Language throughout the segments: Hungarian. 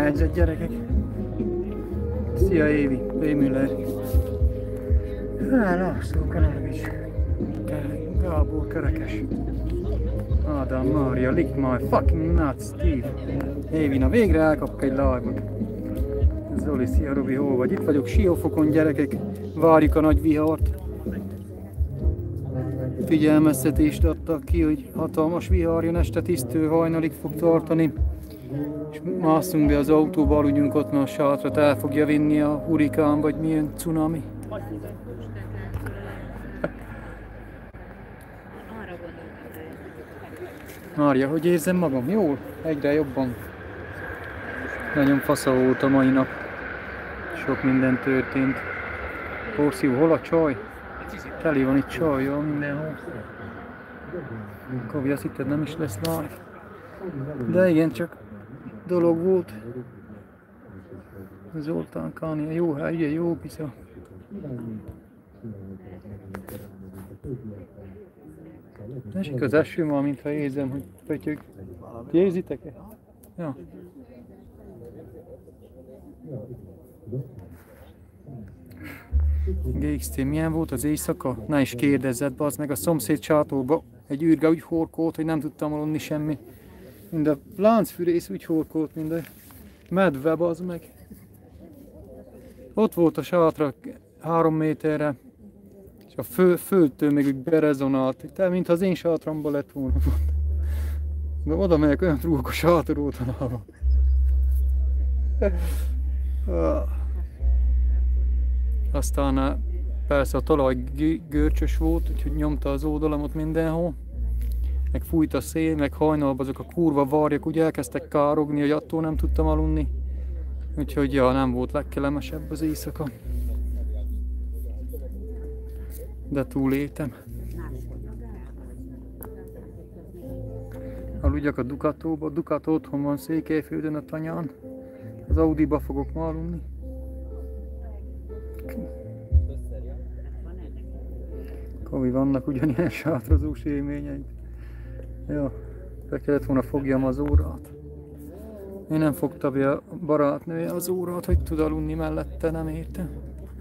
helyzet, gyerekek? Szia Évi, P. Müller. László Kanalovics. Gábor Kerekes. Ádám Mária, lick my fucking nuts, Steve. Évi, na végre elkapok egy live-ot. Zoli, szia Robi, hol vagy? Itt vagyok Siófokon, gyerekek. Várjuk a nagy vihart. Figyelmeztetést adtak ki, hogy hatalmas vihar jön este 10-től hajnalig fog tartani. És másszunk be az autóba, aludjunk ott, mert a sátrat el fogja vinni a hurikán, vagy milyen cunami. Mária, hogy érzem magam? Jól? Egyre jobban. Nagyon fasza volt a mai nap. Sok minden történt. Porszív, hol a csaj? Teli van itt csajjal mindenhol. Kovi, azt hitted nem is lesz live. De igen, csak dolog volt. Zoltán Kánia, jó hely, ugye, jó pizza. Esik az eső ma, mintha érzem, hogy pötyög. Ti érzitek-e? Ja. GXT, milyen volt az éjszaka? Ne is kérdezzed, bazd meg, a szomszéd sátorba egy űrge úgy horkolt, hogy nem tudtam aludni semmi. Mind a láncfűrész úgy horkolt, mind a medve, bazd meg. Ott volt a sátra 3 méterre, és a földtől még úgy berezonált, te, mintha az én sátramban lett volna. De oda megyek, olyan trúgok a sátor ótalában. Aztán persze a talaj görcsös volt, úgyhogy nyomta az oldalamot mindenhol. Meg fújt a szél, meg hajnalban azok a kurva varjak úgy elkezdtek károgni, hogy attól nem tudtam aludni. Úgyhogy ja, nem volt legkellemesebb az éjszaka. De túléltem. Aludjak a Ducatóba. Ducato otthon van Székelyföldön a tanyán. Az Audiba fogok ma aludni. Kovi, vannak ugyanilyen sátrozós élményeid. Jó, be kellett volna fogjam az órát. Én nem fogta be a barátnője az órát, hogy tud aludni mellette, nem értem.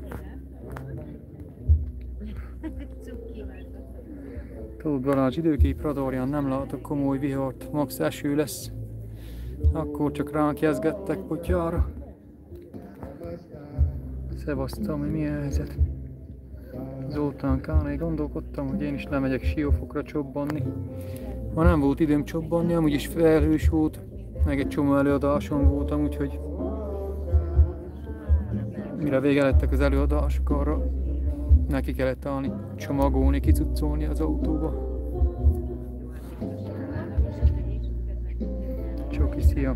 Tóth Balázs, időkép radarján nem látok komoly vihart, max eső lesz. Akkor csak ránk jezgettek potyára. Szevasztam, hogy milyen helyzet. Zoltán Kánai, gondolkodtam, hogy én is lemegyek Siófokra csobbanni. Ma nem volt időm csobbanni, amúgy is felhős volt, meg egy csomó előadásom voltam, úgyhogy mire vége lettek az előadások, arra neki kellett állni, csomagolni, kicuccolni az autóba. Csoki, szia!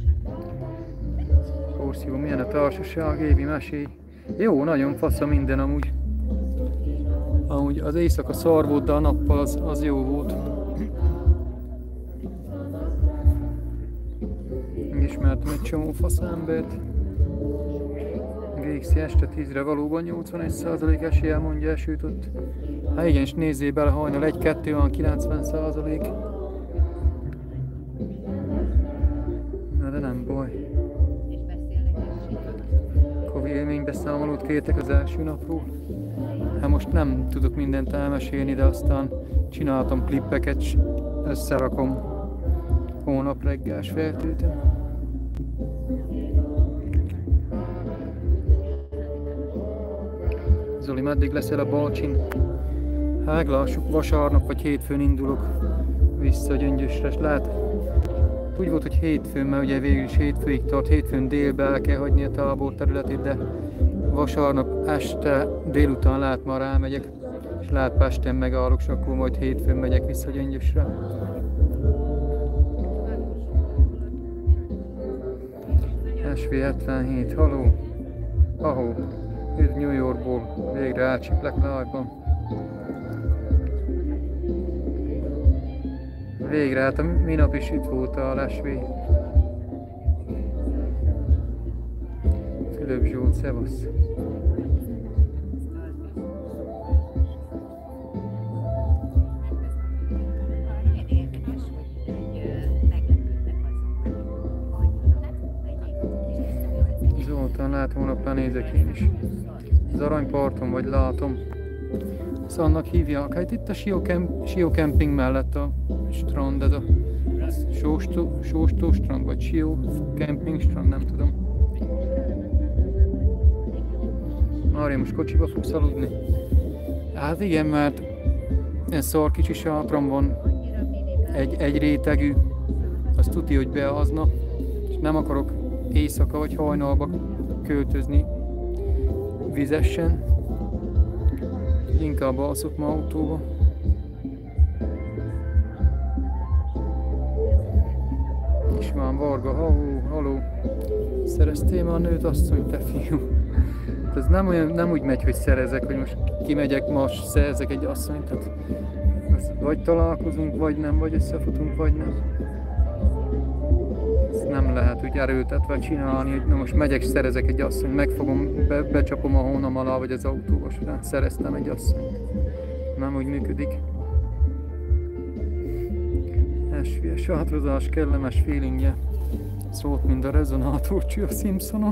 Porszívó, milyen a társaság, Évi, mesélj! Jó, nagyon fasz a minden amúgy. Amúgy az éjszaka szar volt, de a nappal az jó volt. Megismertem egy csomó fasz embert. GXC este 10-re valóban 81% eséllyel mondja esőt ott. Hát igen, és nézzél bele, hajnal 1-2 van 90%. Na de nem baj. Kovi élménybeszámolót kértek az első napról. Hát most nem tudok mindent elmesélni, de aztán csináltam klippeket, és összerakom holnap reggel, és feltöltöm. Zoli, meddig leszel a Balcsin? Hát lássuk, vasárnap vagy hétfőn indulok vissza Gyöngyösre, és lehet úgy volt, hogy hétfőn, mert ugye végül is hétfőig tart, hétfőn délbe el kell hagyni a tábor területét, de vasárnap este délután lehet már elmegyek, és lehet Pesten megállok, és akkor majd hétfőn megyek vissza Gyöngyösre. SV77, haló! Ahó! Üdv New Yorkból, végre elcsiplek live-ban. Végre, hát a minap is itt volt a lesvé. Fülöp Zsolt, szevasz! nyugodtan lehet, holnap lenézek én is. Az Aranyparton vagy látom. Szóval annak hívják, hát itt a Sió Camping mellett a strand, ez a Sóstó strand, vagy Sió Camping strand, nem tudom. Mária, most kocsiba fogsz aludni? Hát igen, mert ez szar kicsi sátram van, egy rétegű, azt tudja, hogy beazna, és nem akarok éjszaka vagy hajnalba költözni vizesen, inkább alszok ma autóba. István Varga, haló, szereztél már nőt, asszony, te fiú? Ez nem úgy megy, hogy szerezek, hogy most kimegyek, most szerzek egy asszonyt, tehát vagy találkozunk, vagy nem, vagy összefutunk, vagy nem. Ezt nem lehet úgy erőltetve csinálni, hogy na most megyek, szerezek egy asszonyt, megfogom, becsapom a hónam alá, vagy az autóba során, szereztem egy asszonyt. Nem úgy működik. Esvés sátrozás, kellemes feelingje. Szólt, mint a rezonátorcső a Simpsonon.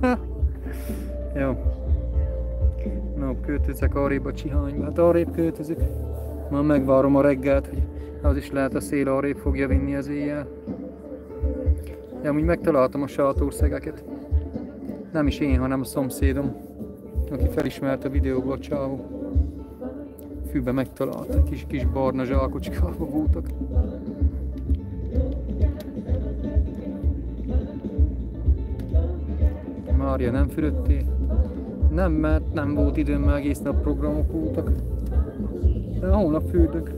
Jó. No, költözek arrébb a Csihányba. Hát arrébb költözök. Már megvárom a reggelt, hogy az is lehet a szél arrébb fogja vinni az éjjel. Ja, amúgy megtaláltam a sátorszegeket. Nem is én, hanem a szomszédom, aki felismerte a videóból, a csávó. Fűbe megtalálta, kis barna zsákocskában voltak. Mária, nem fürödtél? Nem, mert nem volt időm, mert egész nap programok voltak. De holnap fürdök.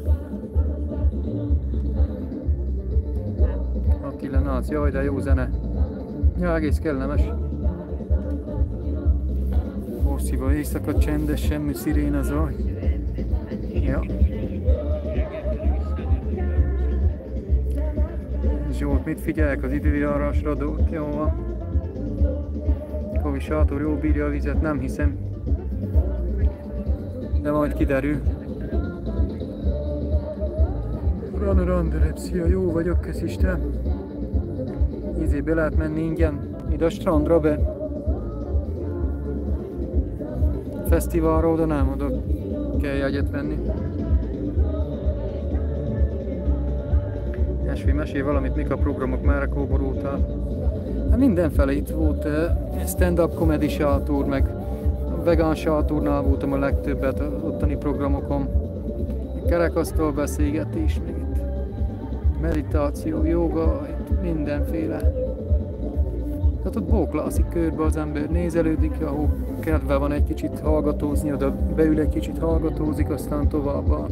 Attila Nász, jaj, de jó zene. Ja, egész kellemes. Horsziba éjszaka csendes, semmi sziréna zaj. Ja. Zsolt, mit figyelek az időjárásra? Jó van. Kovi sátor jó bírja a vizet, nem hiszem. De majd kiderül. Randelepszia, jó vagyok, kösz Isten. Be lehet menni ingyen, ide a strandra be. Fesztiválra oda nem, oda kell jegyet venni. Esvi, mesélj valamit, mik a programok, merre kóborultál? Hát mindenfele itt volt stand-up comedy sátor, meg vegán sáturnál voltam a legtöbbet ottani programokon. Kerekasztal beszélgetés, meg itt meditáció, joga, itt mindenféle. Tehát ott bóklászik körbe az ember, nézelődik, ahol kedve van egy kicsit hallgatózni, oda beül egy kicsit hallgatózik, aztán tovább van.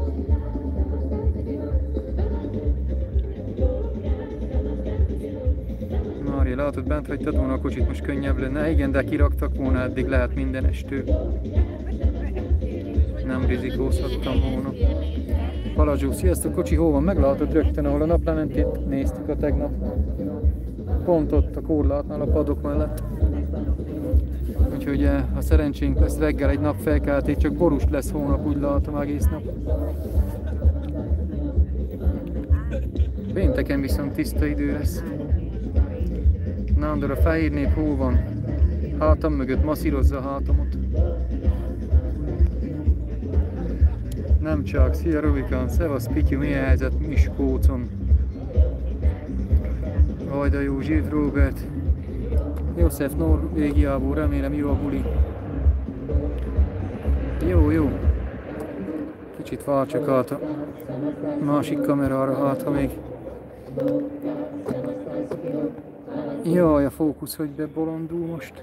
Mária, látod, bent hagytad volna a kocsit, most könnyebb lenne. Igen, de kiraktak volna, eddig lehet minden estő. Nem rizikózhattam volna. Palazsó, sziasztok, kocsi hol van? Meglátod rögtön, ahol a naplementét néztük a tegnap. Pont ott a korlátnál, a padok mellett. Úgyhogy ha szerencsénk lesz reggel egy nap felkeltés, csak borús lesz hónap, úgy látom egész nap. Pénteken viszont tiszta idő lesz. Nándor, a fehér nép hol van? Hátam mögött masszírozza a hátamot. Nem csak, szia Rubikán, szevasz Pityu, milyen helyzet Miskolcon? Vajda József, Robert, József Norvégiából, remélem jó a buli. Jó. Kicsit váltsak át a másik kamerára, hát ha még... Jaj, a fókusz, hogy bebolondul most.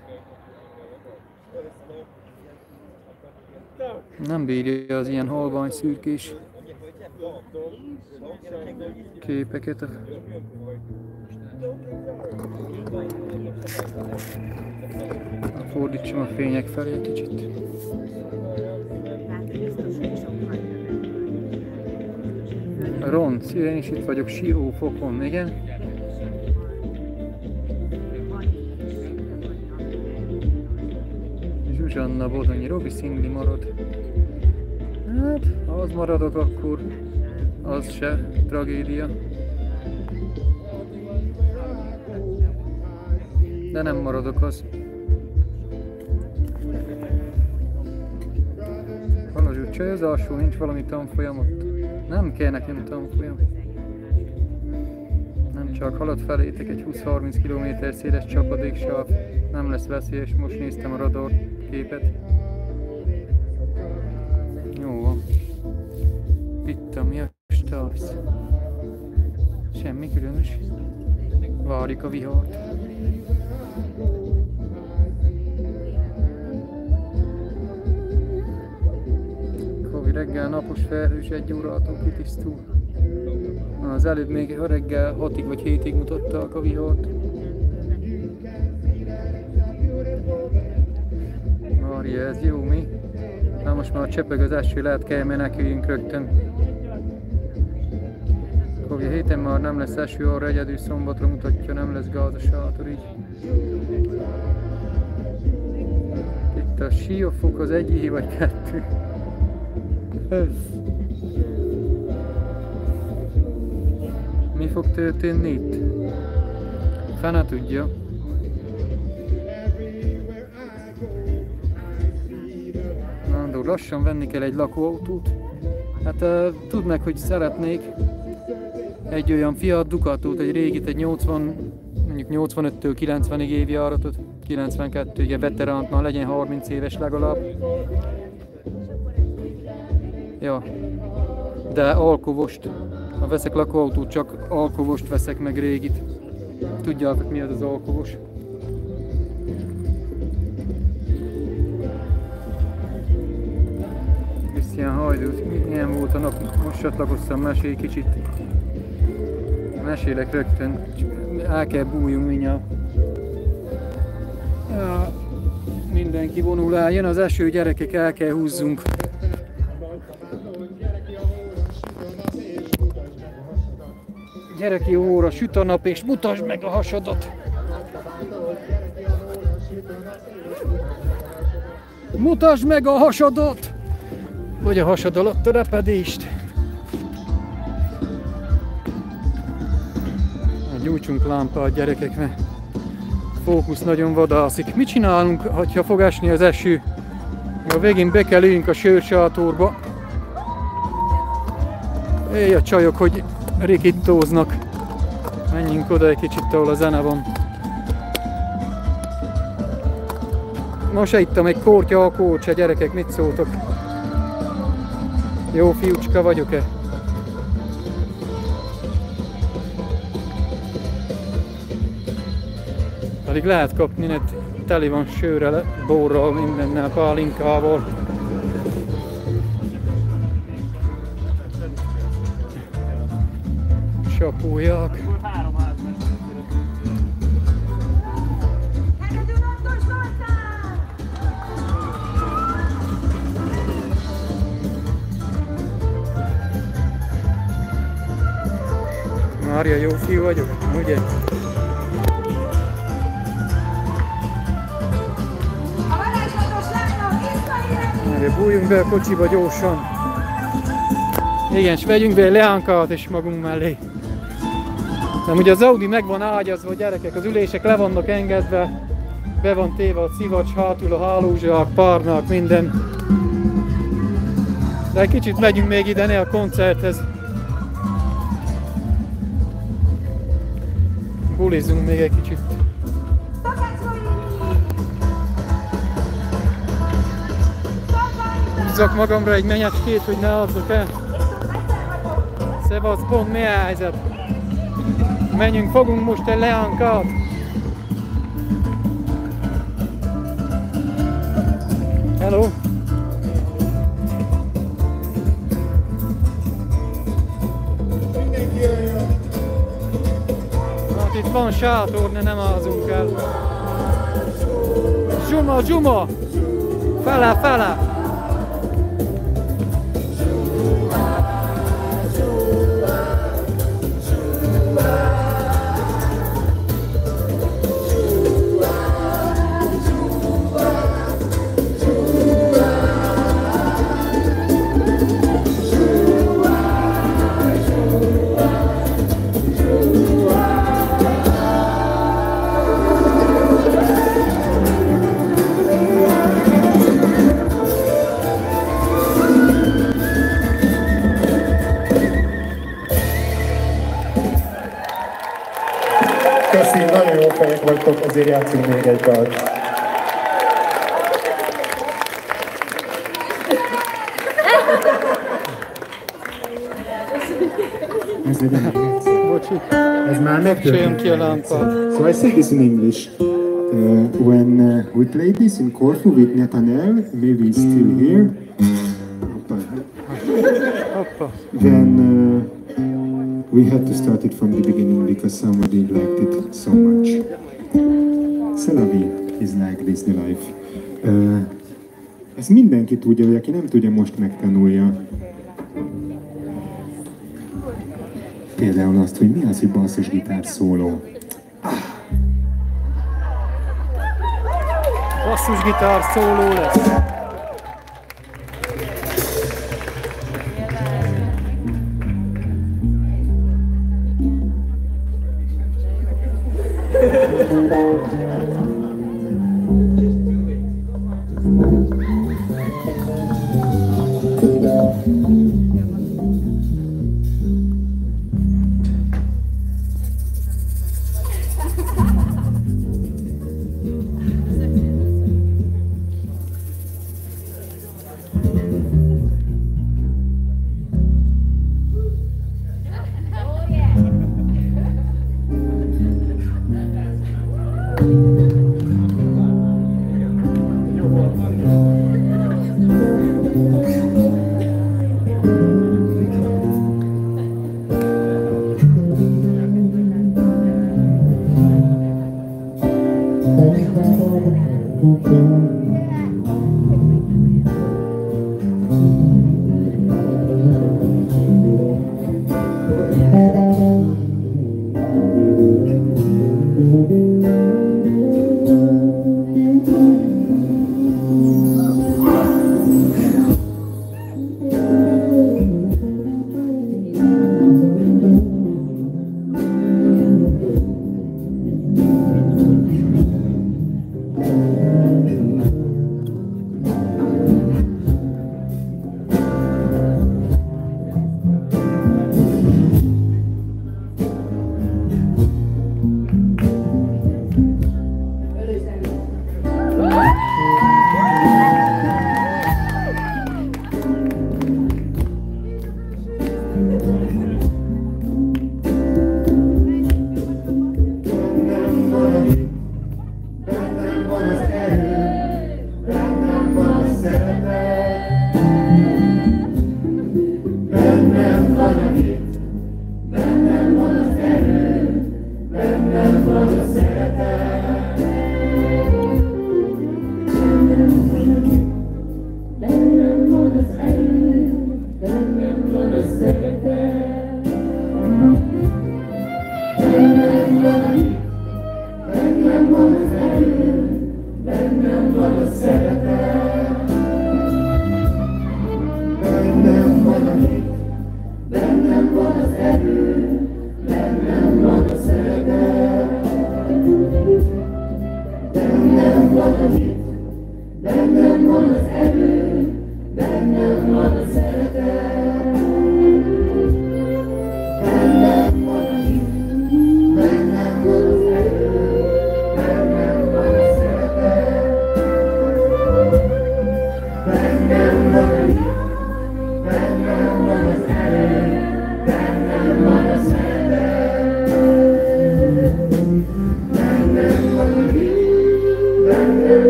Nem bírja az ilyen halvány szürkés képeket. Fordítsam a fények felé egy kicsit. Ronc, én is itt vagyok Siófokon, igen. Zsuzsanna Bodonyi, Robi szingli marad. Hát, ha az maradok, akkor az se tragédia. De nem maradok az. csajozásról nincs valami tanfolyam ott. Nem kell nekem tanfolyam. Nem csak halad felétek egy 20-30 km széles csapadéksáv. Nem lesz veszélyes, most néztem a radar képet. Jó van. Itt a mi a stász. Semmi különös. Várjuk a vihart. Kovi reggel napos felhős 1 órától kitisztul. Az előbb még reggel 6-ig vagy 7-ig mutatták a vihart. Mária, ez jó mi? Na most már csepeg az eső, lehet kell meneküljünk rögtön. Kovi héten már nem lesz eső, arra egyedül szombatra mutatja, nem lesz gáz a sátor így. Itt a Siófok az 1 vagy 2. Mi fog történni itt? Fene tudja. Nándor, lassan venni kell egy lakóautót. Hát tudd meg, hogy szeretnék egy olyan Fiat Ducatót, egy régit, egy 80, mondjuk 85-től 90-ig évjáratot, 92-ig, veteránt, már legyen 30 éves legalább. Ja, de alkovost. Ha veszek lakóautót, csak alkovost veszek, meg régit. Tudjátok, mi az alkovos? Krisztián Hajdú, milyen volt a nap? Most csatlakoztam, mesélj kicsit. Mesélek rögtön. El kell bújjunk mindjárt. Ja, mindenki vonul el. Jön az eső, gyerekek, el kell húzzunk. Gyereki óra, süt a nap, és mutasd meg a hasadat! Mutasd meg a hasadat! Vagy a hasad alatt a repedést! Gyújtsunk lámpát, gyerekek, mert fókusz nagyon vadászik. Mit csinálunk, ha fog esni az eső? A végén be kell üljünk a sörsátorba. Éj a csajok, hogy rikittóznak. Menjünk oda egy kicsit, ahol a zene van. Most ittam egy kortya a kócsa, gyerekek, mit szóltok? Jó fiúcska vagyok-e? Pedig lehet kapni, mert teli van sörrel, borral, mindennel, pálinkával. Sapulják. Mária, jó fiú vagyok, ugye? Bújjunk be a kocsiba gyorsan. Igen, és vegyünk be egy leánkát és magunk mellé. Nem, ugye az Audi meg van ágyazva, gyerekek, az ülések le vannak engedve, be van téve a szivacs, hátul a hálózsák, párnák, minden. De egy kicsit megyünk még ide, ne a koncerthez. Bulizzunk még egy kicsit. Húzzak magamra egy menyecskét, hogy ne azzak el. Szevasz, pont mi a helyzet? Menjünk, fogunk most egy leánkát. Hello! Hát itt van sátor, de nem ázunk el. Zsuma, zsuma! Fele, fele! Köszi, nagyon jó fejek vagytok, azért játszunk még egy dalt. Ez legyen még egyszer. Bocsi. Ez már megtörtént. Ki a lámpa. So I say this in English. When we played this in Corfu with Netanel, maybe he's still here. Hoppa. Then we had to start it from the beginning because somebody liked it so much. C'est la vie, is like this, the life. Ezt mindenki tudja, vagy aki nem tudja, most megtanulja. Például azt, hogy mi az, hogy basszusgitár szóló. Basszusgitár szóló lesz.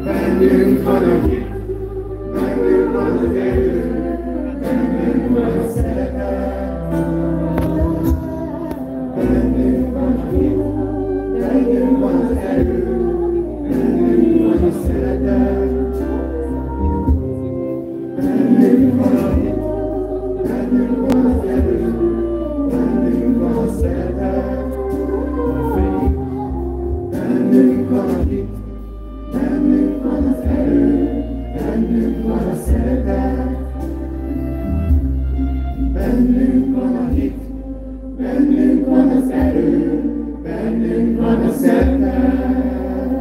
bennünk van a hit, bennünk van az erő, bennünk van a szeretet. Bennünk van a hit, bennünk van az erő, bennünk van a szeretet. Bennünk van a hit, bennünk van az erő, bennünk van a szeretet. Bennünk van a hit, bennünk van az erő, bennünk van a szeretet. Bennünk van a hit, bennünk van az erő, bennünk van a szeretet.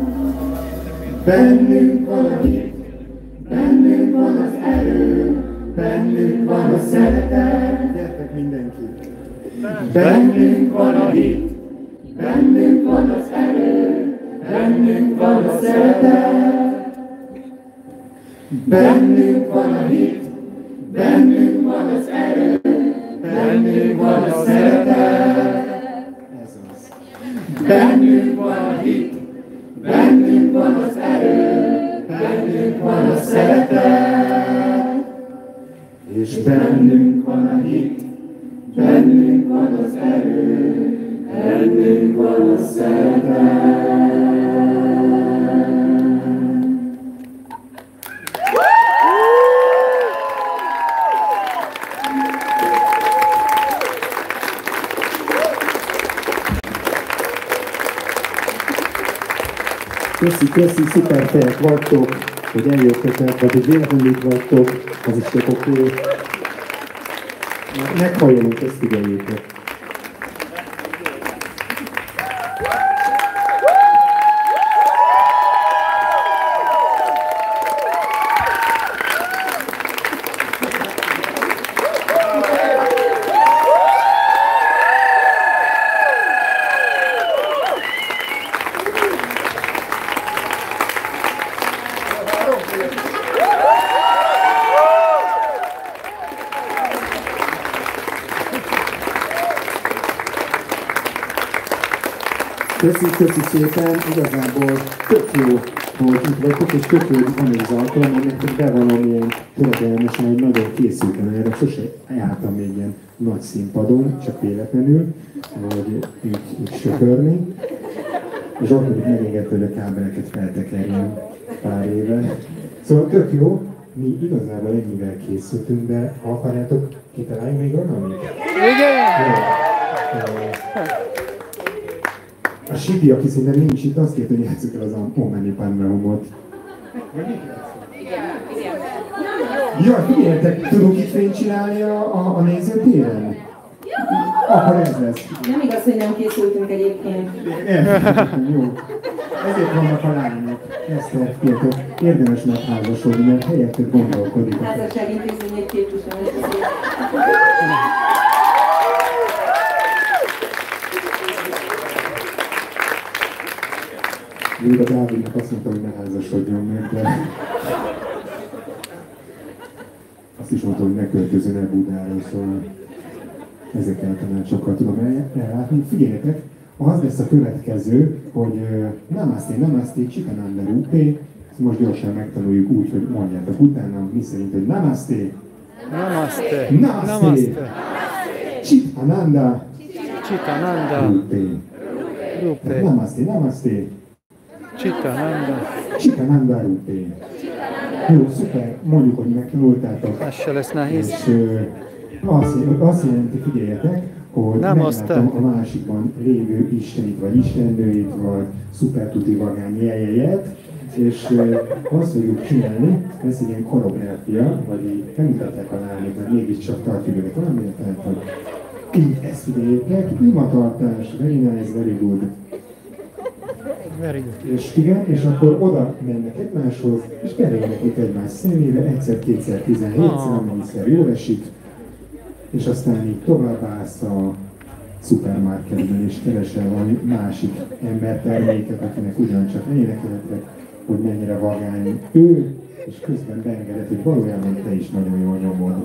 Bennünk van a hit, bennünk van az erő, bennünk van a szeretet. Gyertek mindenki! Bennünk van a hit, bennünk van az erő, bennünk van a szeretet. Bennünk van a hit, bennünk van az erő, bennünk van a szeretet. Ez az. Bennünk van a hit, bennünk van az erő, bennünk van a szeretet. És bennünk van a hit, bennünk van az erő, bennünk van a szeretet. Köszi, szuper fejek vagytok, hogy eljöttetek, vagy hogy véletlenül itt vagytok, az is tök oké. Meghalljuk, ezt figyeljétek. Köszi szépen, igazából tök jó, hogy itt vagytok, és tök jó, hogy van ez az alkalom, aminek bevallom ilyen töredelmesen, hogy nagyon készültem erre, sose jártam még ilyen nagy színpadon, csak véletlenül, vagy így söpörni. És ott pedig megengedte, hogy a kábeleket feltekerjen pár éve. Szóval tök jó, mi igazából ennyivel készültünk, de ha akarjátok, kitaláljuk még valamit? Igen! A Sipi, aki szerintem nincs itt, azt kérte, hogy játsszuk el az Omeni Pandemumot. Jaj, figyeljetek, tudunk itt fényt csinálni a nézőtéren? Akkor ez lesz. Nem igaz, hogy nem készültünk egyébként. Jó. Ezért vannak a lányok. Eszter, fiatal, érdemes megházasodni, mert helyettet gondolkodik. Házasságintézményét képviselni. Még a Dávidnak azt mondta, hogy ne házasodjon meg, de azt is mondta, hogy ne költözön el Budára, szóval ezekkel a tanácsokkal tudom ellátni. Figyeljetek, az lesz a következő, hogy Namaste, Chitananda Rupe, ezt most gyorsan megtanuljuk úgy, hogy mondjátok utána, mi szerint, hogy Namaste, Chitananda Rupe. Namaste. Chitananda Rupe. Jó, szuper, mondjuk, hogy megtanultátok. Ez se lesz nehéz. És azt jelenti, figyeljetek, hogy meglátom a másikban lévő istenit, vagy istennőit, vagy szupertuti vagány jeljejet, és azt fogjuk csinálni, ez egy ilyen koreográfia, vagy így bemutatják a lányok, mert mégiscsak tartjuk őket valamire, tehát hogy így ezt figyeljétek, imatartás, very nice, very good. És igen, és akkor oda mennek egymáshoz, és belejönnek itt egymás szemébe, egyszer, 17-szer, amennyiszer jól esik, és aztán így továbbállsz a szupermarketben, és keresel valami másik emberterméket, akinek ugyancsak énekeltek, hogy mennyire vagány ő, és közben beengedett, hogy valójában te is nagyon jól nyomod.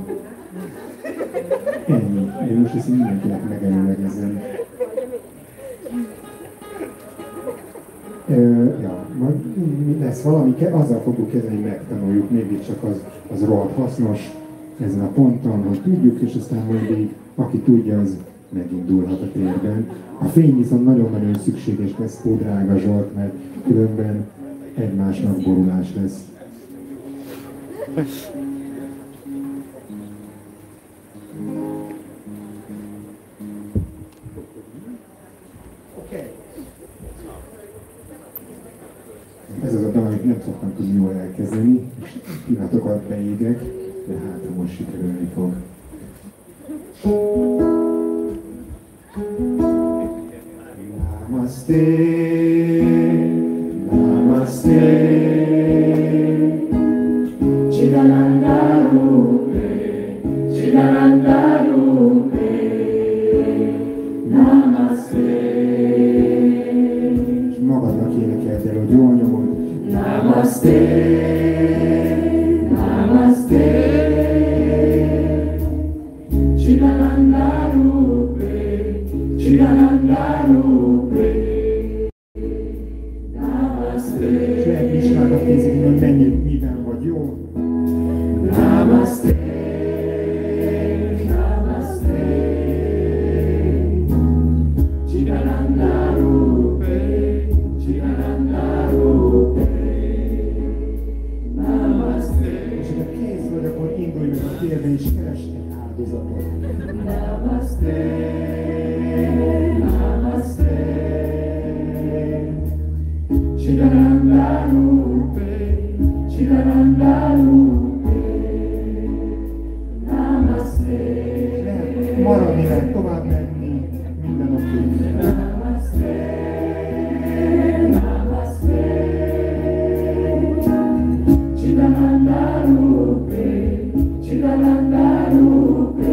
Ennyi. Én most ezt mindenkinek megelőlegezem. Ja, majd lesz valami, azzal fogjuk kezdeni, hogy megtanuljuk, mégiscsak az rohadt hasznos ezen a ponton, hogy tudjuk, és aztán majd így, aki tudja, az megindulhat a térben. A fény viszont nagyon-nagyon szükséges lesz, drága Zsolt, mert különben egymásnak borulás lesz. Ez az a dal, amit nem szoktam tudni jól elkezdeni, és pillanatokat beégek, de hát most sikerülni fog. Namaste, Namaste, Chidananda Rupe, Chidananda Rupe, Namaste. És magadnak énekeld el, hogy jól nyomod. Namaste, Namaste, Chidananda Rupe, Chidananda Rupe, Namaste. És lehet vizsgálnak nézni, hogy mennyit, miben vagy jó. Namaste, Namaste, Chidananda Rupe, Chidananda Rupe, Namaste. És ha kész vagy, akkor indulj meg a térbe és keresd egy áldozatot. Namaste, Namaste, Chidananda Rupe, Chidananda Rupe, Namaste. Maradni lehet, tovább menni, minden oké. Namaste, Namaste, Chidananda Rupe, Chidananda Rupe,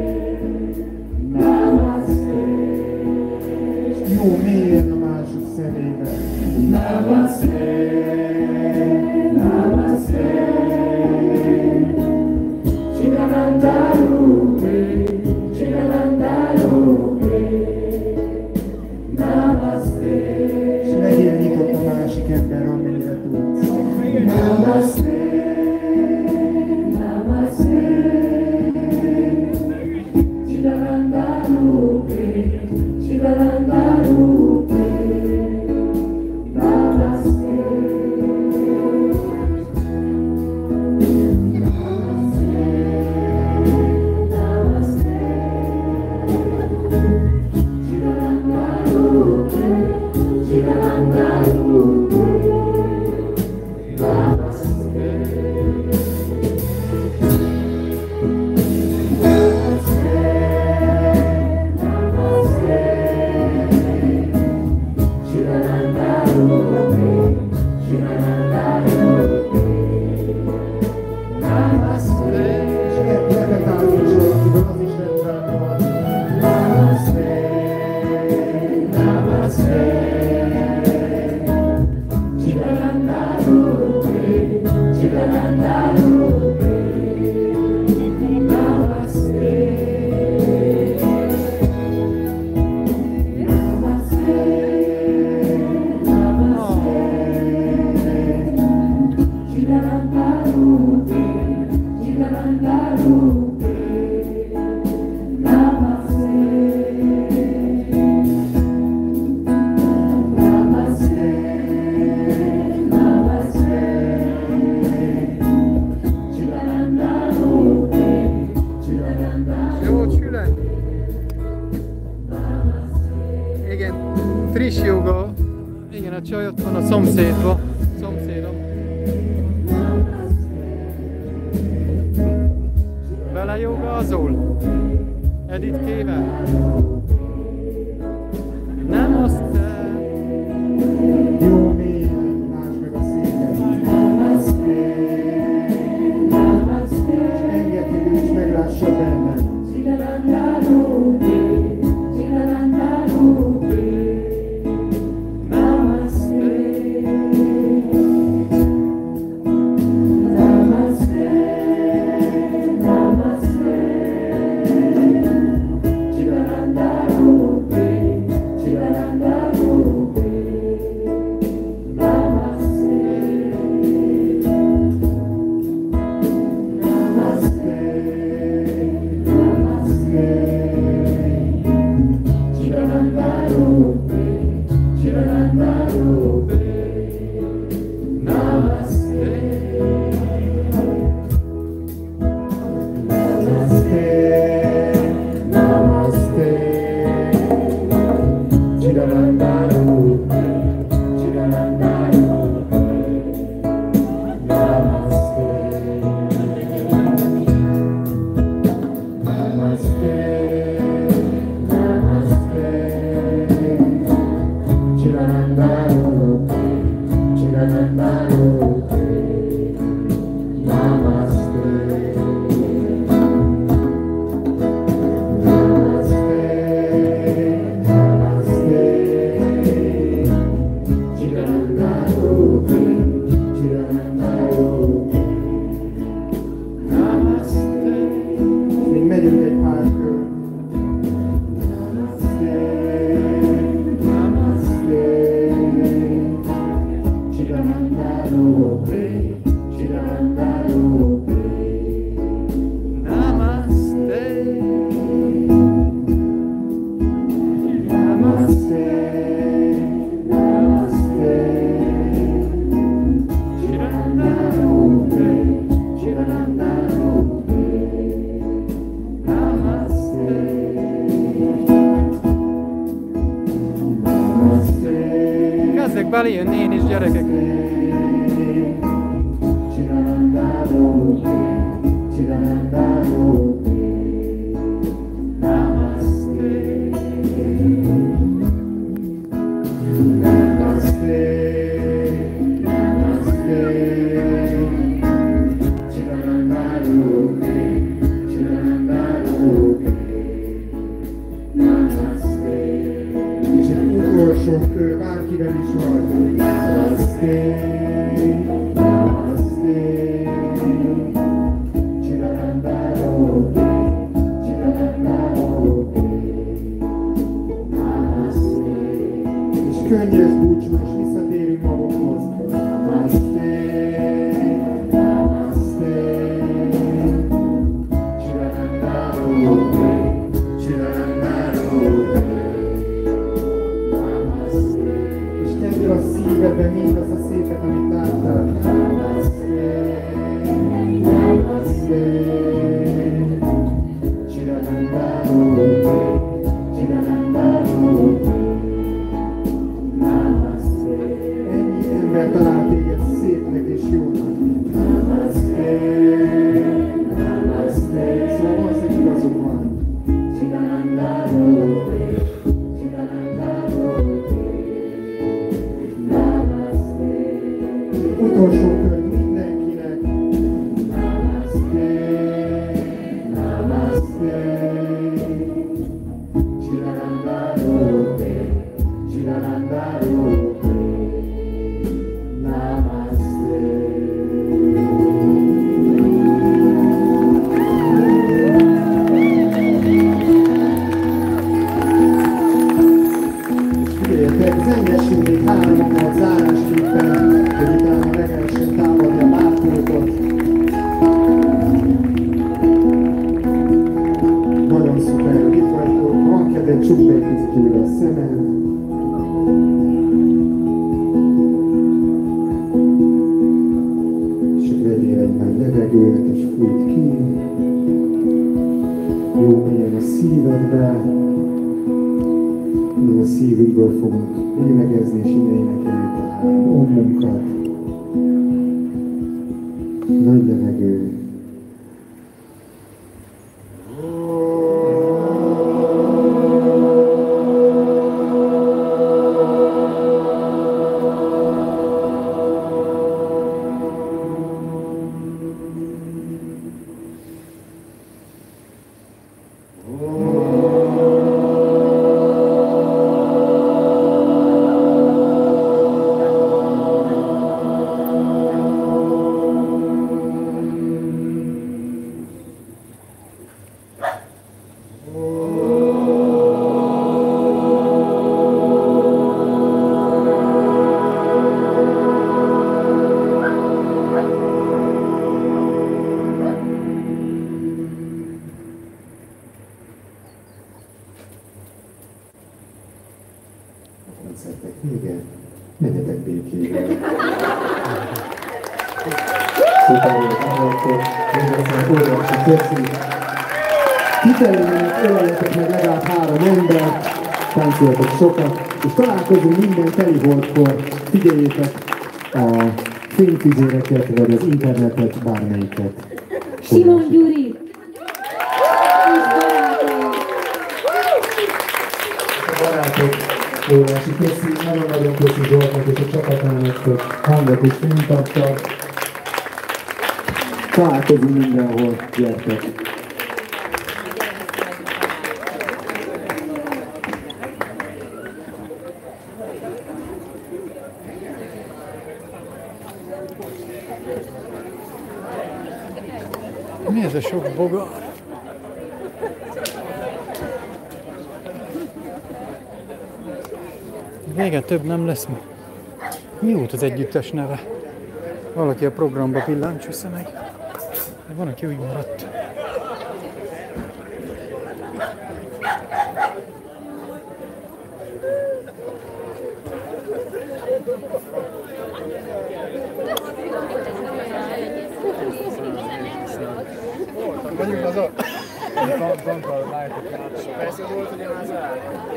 Namaste. Jó mélyen a másik szemébe. Namaste, Namaste, Chidananda Rupe, Chidananda Rupe, Namaste. És legyél nyitott a másik ember, amennyire tudsz. Namaste, Namaste, Chidananda Rupe, Chidananda Rupe, Namaste. Igen, friss joga. Igen, a csaj ott van a szomszédba. Szomszédom. Vele jogázol? Editkével? Nem azt te. Jó mélyen, lásd meg a széket. Namaste, Namaste, és engedd, hogy ő is meglássa benned. Chidananda Rupe, Chidananda Rupe, Namaste, Namaste, Namaste, Chidananda Kezdek beléjönni én is, gyerekek. Bárkivel is vagy. Namaste, namaste, Chiranandaro, Chiranandaro, namaste. És könnyes búcsú, és visszatérünk magunkhoz. Namaste, namaste, Chiranandaro, Chiranandaro. A szívedben mindazt a szépet, amit láttál. Namaste, namaste, Chiranandaro, Chiranandaro, namaste. Ennyi ember talál téged szépnek és jónak. Namaste, namaste. Szóval valószínűleg igazuk van. Chiranandaro, Chiranandaro. Utolsó kör mindenkinek. Namaste, namaste, Chiranandaro, Chiranandaro, namaste. Figyeljetek, zengessünk még hárommal zárásképpen, hogy utána meg lehessen támadni a látókat. Nagyon szuper, hogy itt vagytok, van kedved, csukd egy picit újra a szemed. És vegyél egy nagy levegőt, és fújt ki. Jó mélyen a szívedbe. A szívünkből fogunk lélegezni, és ide énekeljük a ommunkat. Nagy levegő. Koncertek vége, menjetek békével. Szuper volt, akkor még egyszer óriási köszi. Hitelőnek öleljetek meg legalább 3 embert, táncoljatok sokat, és találkozunk minden teliholtkor. Figyeljétek a fényfüzéreket, vagy az internetet, bármelyiket. Simon Gyuri! Barátok, óriási köszi, nagyon-nagyon köszi Zsoltnak és a csapatának, hogy hangot is fenntarttak. Találkozunk mindenhol, gyertek! Mi ez a sok boga? Vége több nem lesz. Mi volt az együttes neve? Valaki a programba pillancsössze meg. Van, aki úgy maradt. Menjünk haza! Persze volt ugyanaz el.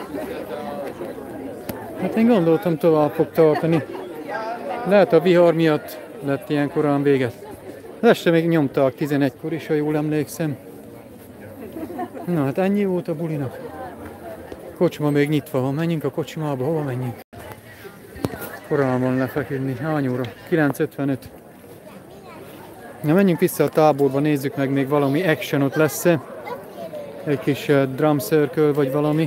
Hát én gondoltam, tovább fog tartani. Lehet a vihar miatt lett ilyen korán véget. Az este még nyomták 11-kor is, ha jól emlékszem. Na hát ennyi volt a bulinak. Kocsma még nyitva van. Menjünk a kocsmába. Hova menjünk? Korán van lefeküdni. Hány óra? 9:55. Na menjünk vissza a táborba, nézzük meg, még valami action ott lesz-e. Egy kis drum circle vagy valami.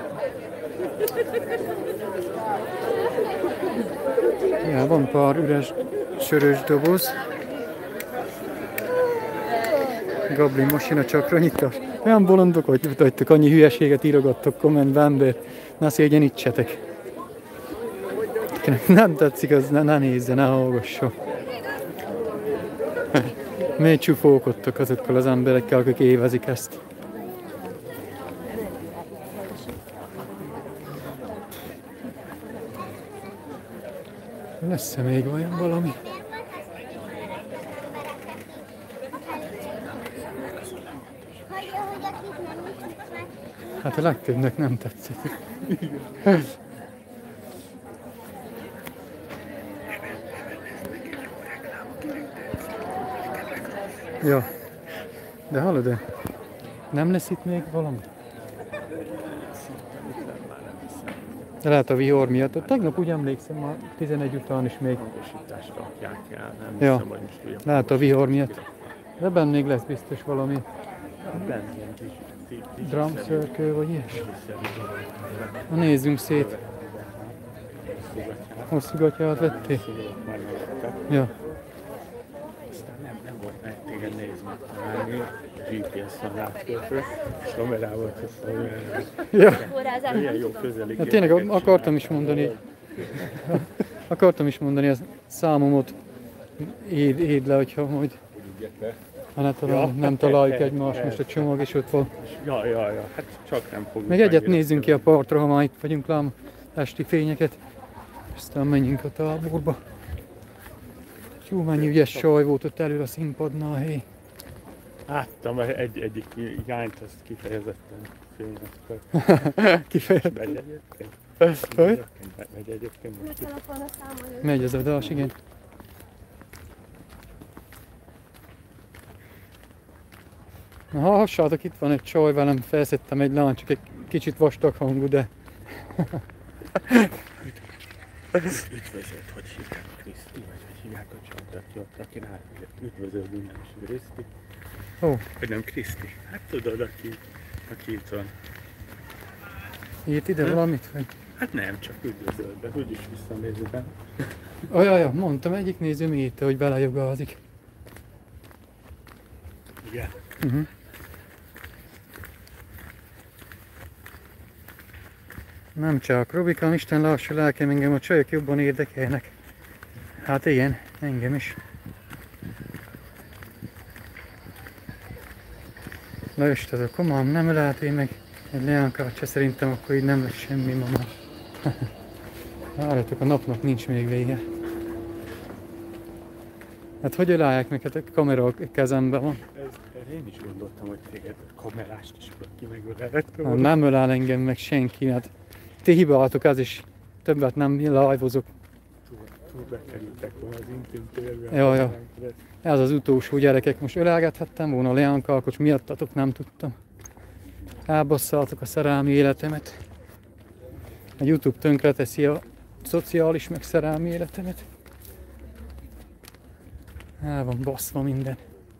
Ja, van pár üres sörös doboz. Gabli masina csakra nyitás. Olyan bolondok, hogy vagytok, annyi hülyeséget írogattok kommentbe, ember. Na szégyenítsetek. Nem tetszik, az ne nézze, ne hallgassa. Miért csufókodtok azokkal az emberekkel, akik évezik ezt? Lesz-e még olyan valami? Hát a legtöbbnek nem tetszik. Ja, de hallod, nem lesz itt még valami? De lehet a vihar miatt. Tegnap úgy emlékszem, már 11 után is még. Ja, lehet a vihar miatt. De benne még lesz biztos valami. Drum circle vagy ilyes. Na nézzünk szét. Hosszú gatyát vettél? Ja. Igen, nézd meg, GPS-en látkörfő, és kamerával teszem. Ja. Ilyen jó közeli. Ja, tényleg akartam is mondani a számomat, éd le, hogyha majd nem találjuk egymást, most a csomag is ott van. Ja, hát csak nem fogunk. Még egyet nézzünk ki a partra, ha már itt vagyunk, lám esti fényeket, aztán menjünk a táborba. Jó, mennyi ügyes saj volt ott elő a színpadnál, hé. Láttam egyik jányt, azt kifejezetten fényeztek. Kifejezetten? Megy egyébként? Hogy? Megy egyébként. Megy az adás, igen. Na hallhassátok, itt van egy csaj velem, felszedtem egy lány, csak egy kicsit vastag hangú, de... Üdvözöld, hogy hívják a Kriszti, vagy hogy hívják a csontatja, akin átmegyek. Üdvözöld minden is Kriszti. Ó. Vagy nem Kriszti? Hát tudod, aki itt van. Írt ide valamit? Vagy? Hát nem, csak üdvözöld, de úgyis visszanézve. Ajaj, mondtam, egyik nézőm írta, hogy belejogázik. Igen. Nem csak, Robikám, Isten lássa lelkem, engem a csajok jobban érdekelnek. Hát igen, engem is. Lajos, ez a komám nem ölelté meg egy leánkát se, szerintem akkor így nem lesz semmi ma már. Várjatok, a napnak nincs még vége. Hát hogy ölelják meg? Hát a kamera a kezemben van. Én is gondoltam, hogy téged kamerást is ki megölelett. Hát nem ölel engem meg senki, hát ti hibáltok, ez is többet nem live-ozok. Túl bekerültek volna az intim térbe. Ja. Ez az utolsó, gyerekek, most ölelgethettem volna a leánkalkocs, miattatok nem tudtam. Elbasszáltok a szerelmi életemet. A YouTube tönkreteszi a szociális meg szerelmi életemet. El van baszva minden.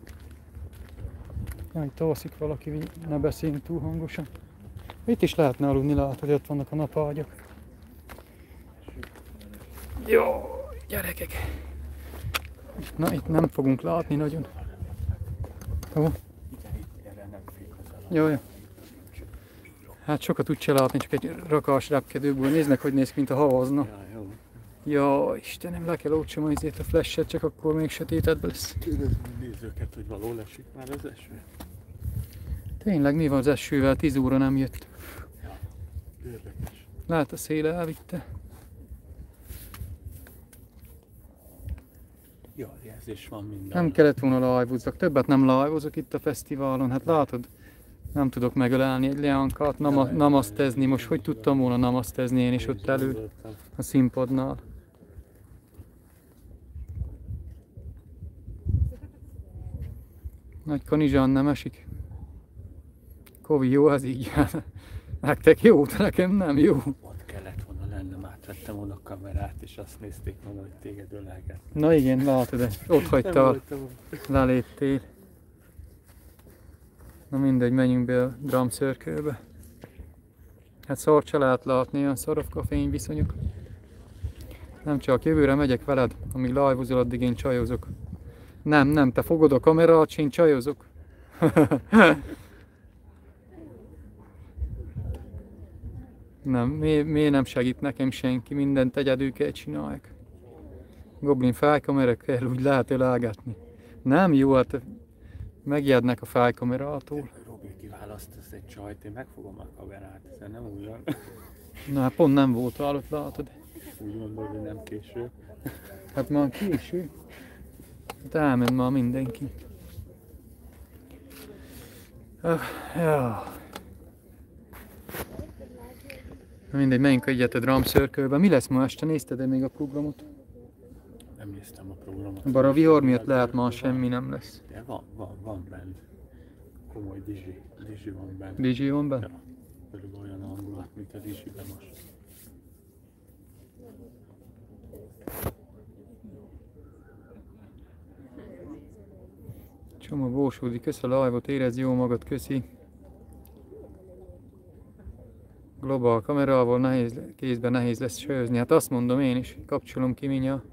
Jaj, itt alszik valaki, ne beszéljünk túl hangosan. Itt is lehetne aludni, látod, hogy ott vannak a napágyak. Jó, gyerekek. Na, itt nem fogunk látni nagyon. Jó? Jó. Hát sokat úgy se látni, csak egy rakás repkedőből. Néznek, hogy néz ki, mint a havazna. Ja, Istenem, le kell oltsam azért a flashet, csak akkor még sötétedben lesz. Kérdezni a nézőket, hogy való esik már az eső. Tényleg mi van az esővel? 10 óra nem jött. Ja, érdekes. Lát, a széle elvitte. Jó, jelzés van minden. Nem kellett volna live-ozzak. Többet nem live-ozok itt a fesztiválon. Hát látod, nem tudok megölelni egy leánkát, namasztezni. Most hogy tudtam volna namasztezni én is ott elő a színpadnál? Nagy kanizsán nem esik. Kovi, jó, az így. Nektek jó, de nekem nem jó. Ott kellett volna lennem, átvettem volna a kamerát, és azt nézték volna, hogy téged ölelget. Na igen, látod, de ott hagytál, leléptél. Na mindegy, menjünk be a Drum Circle-be. Hát szar se lehet látni, olyan szarofka fényviszonyok. Nem csak, jövőre megyek veled, amíg live-ozol, addig én csajozok. Nem, te fogod a kamerát, és én csajozok. Nem, miért nem segít nekem senki, mindent egyedül kell csinálják. Goblin fájkamera kell, úgy lehet ölelgetni. Nem jó, hát megijednek a fájkamerától. Robi, kiválasztasz egy csajt, én megfogom a kamerát, ez nem olyan. Na hát pont nem volt ott, látod. Úgy mondod, hogy nem késő. Hát már késő. Hát elment már mindenki. Ja. Mindegy, menjünk egyet a Drum Circle-be. Mi lesz ma este? Nézted-e még a programot? Nem néztem a programot. Bár a vihar miatt lehet ma semmi nem lesz. De van bent. Komoly dizsi van bent. DJ van benne? Ja, körülbelül olyan hangulat, mint a dizsiben most. Csoma Bósódi, kösz a live-ot, érezd jó magad, köszi. Global kamerával kézben nehéz lesz sajozni, hát azt mondom én is, kapcsolom ki mindjárt.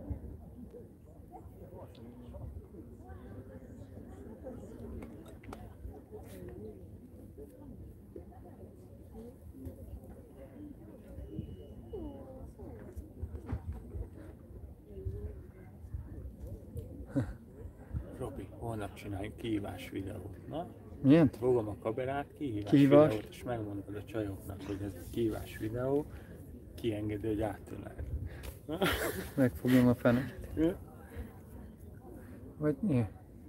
Robi, holnap csináljunk kihívás videót, na? Milyen? Fogom a kamerát, kihívás Kihívás? videót, és megmondod a csajoknak, hogy ez egy kihívás videó, kiengedi, hogy átöleld. Megfogom a fenet. Vagy mi?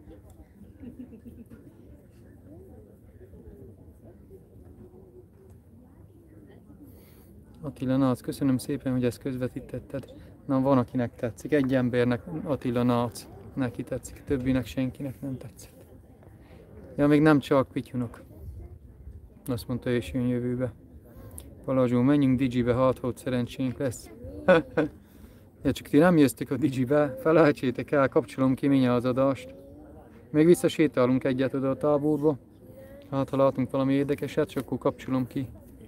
Attila Nác, köszönöm szépen, hogy ezt közvetítetted. Na, van akinek tetszik, egy embernek, Attila Nác, neki tetszik, többinek senkinek nem tetszett. Ja, még nem csak pityunok. Azt mondta, és jön jövőbe. Palazsó, menjünk Digibe, hát szerencsénk lesz. Ja, csak ti nem jöttek a Digibe, felejtsétek el, kapcsolom ki mindjárt az adást. Még visszasétálunk egyet oda a táborba. Hát ha látunk valami érdekeset, csak akkor kapcsolom ki.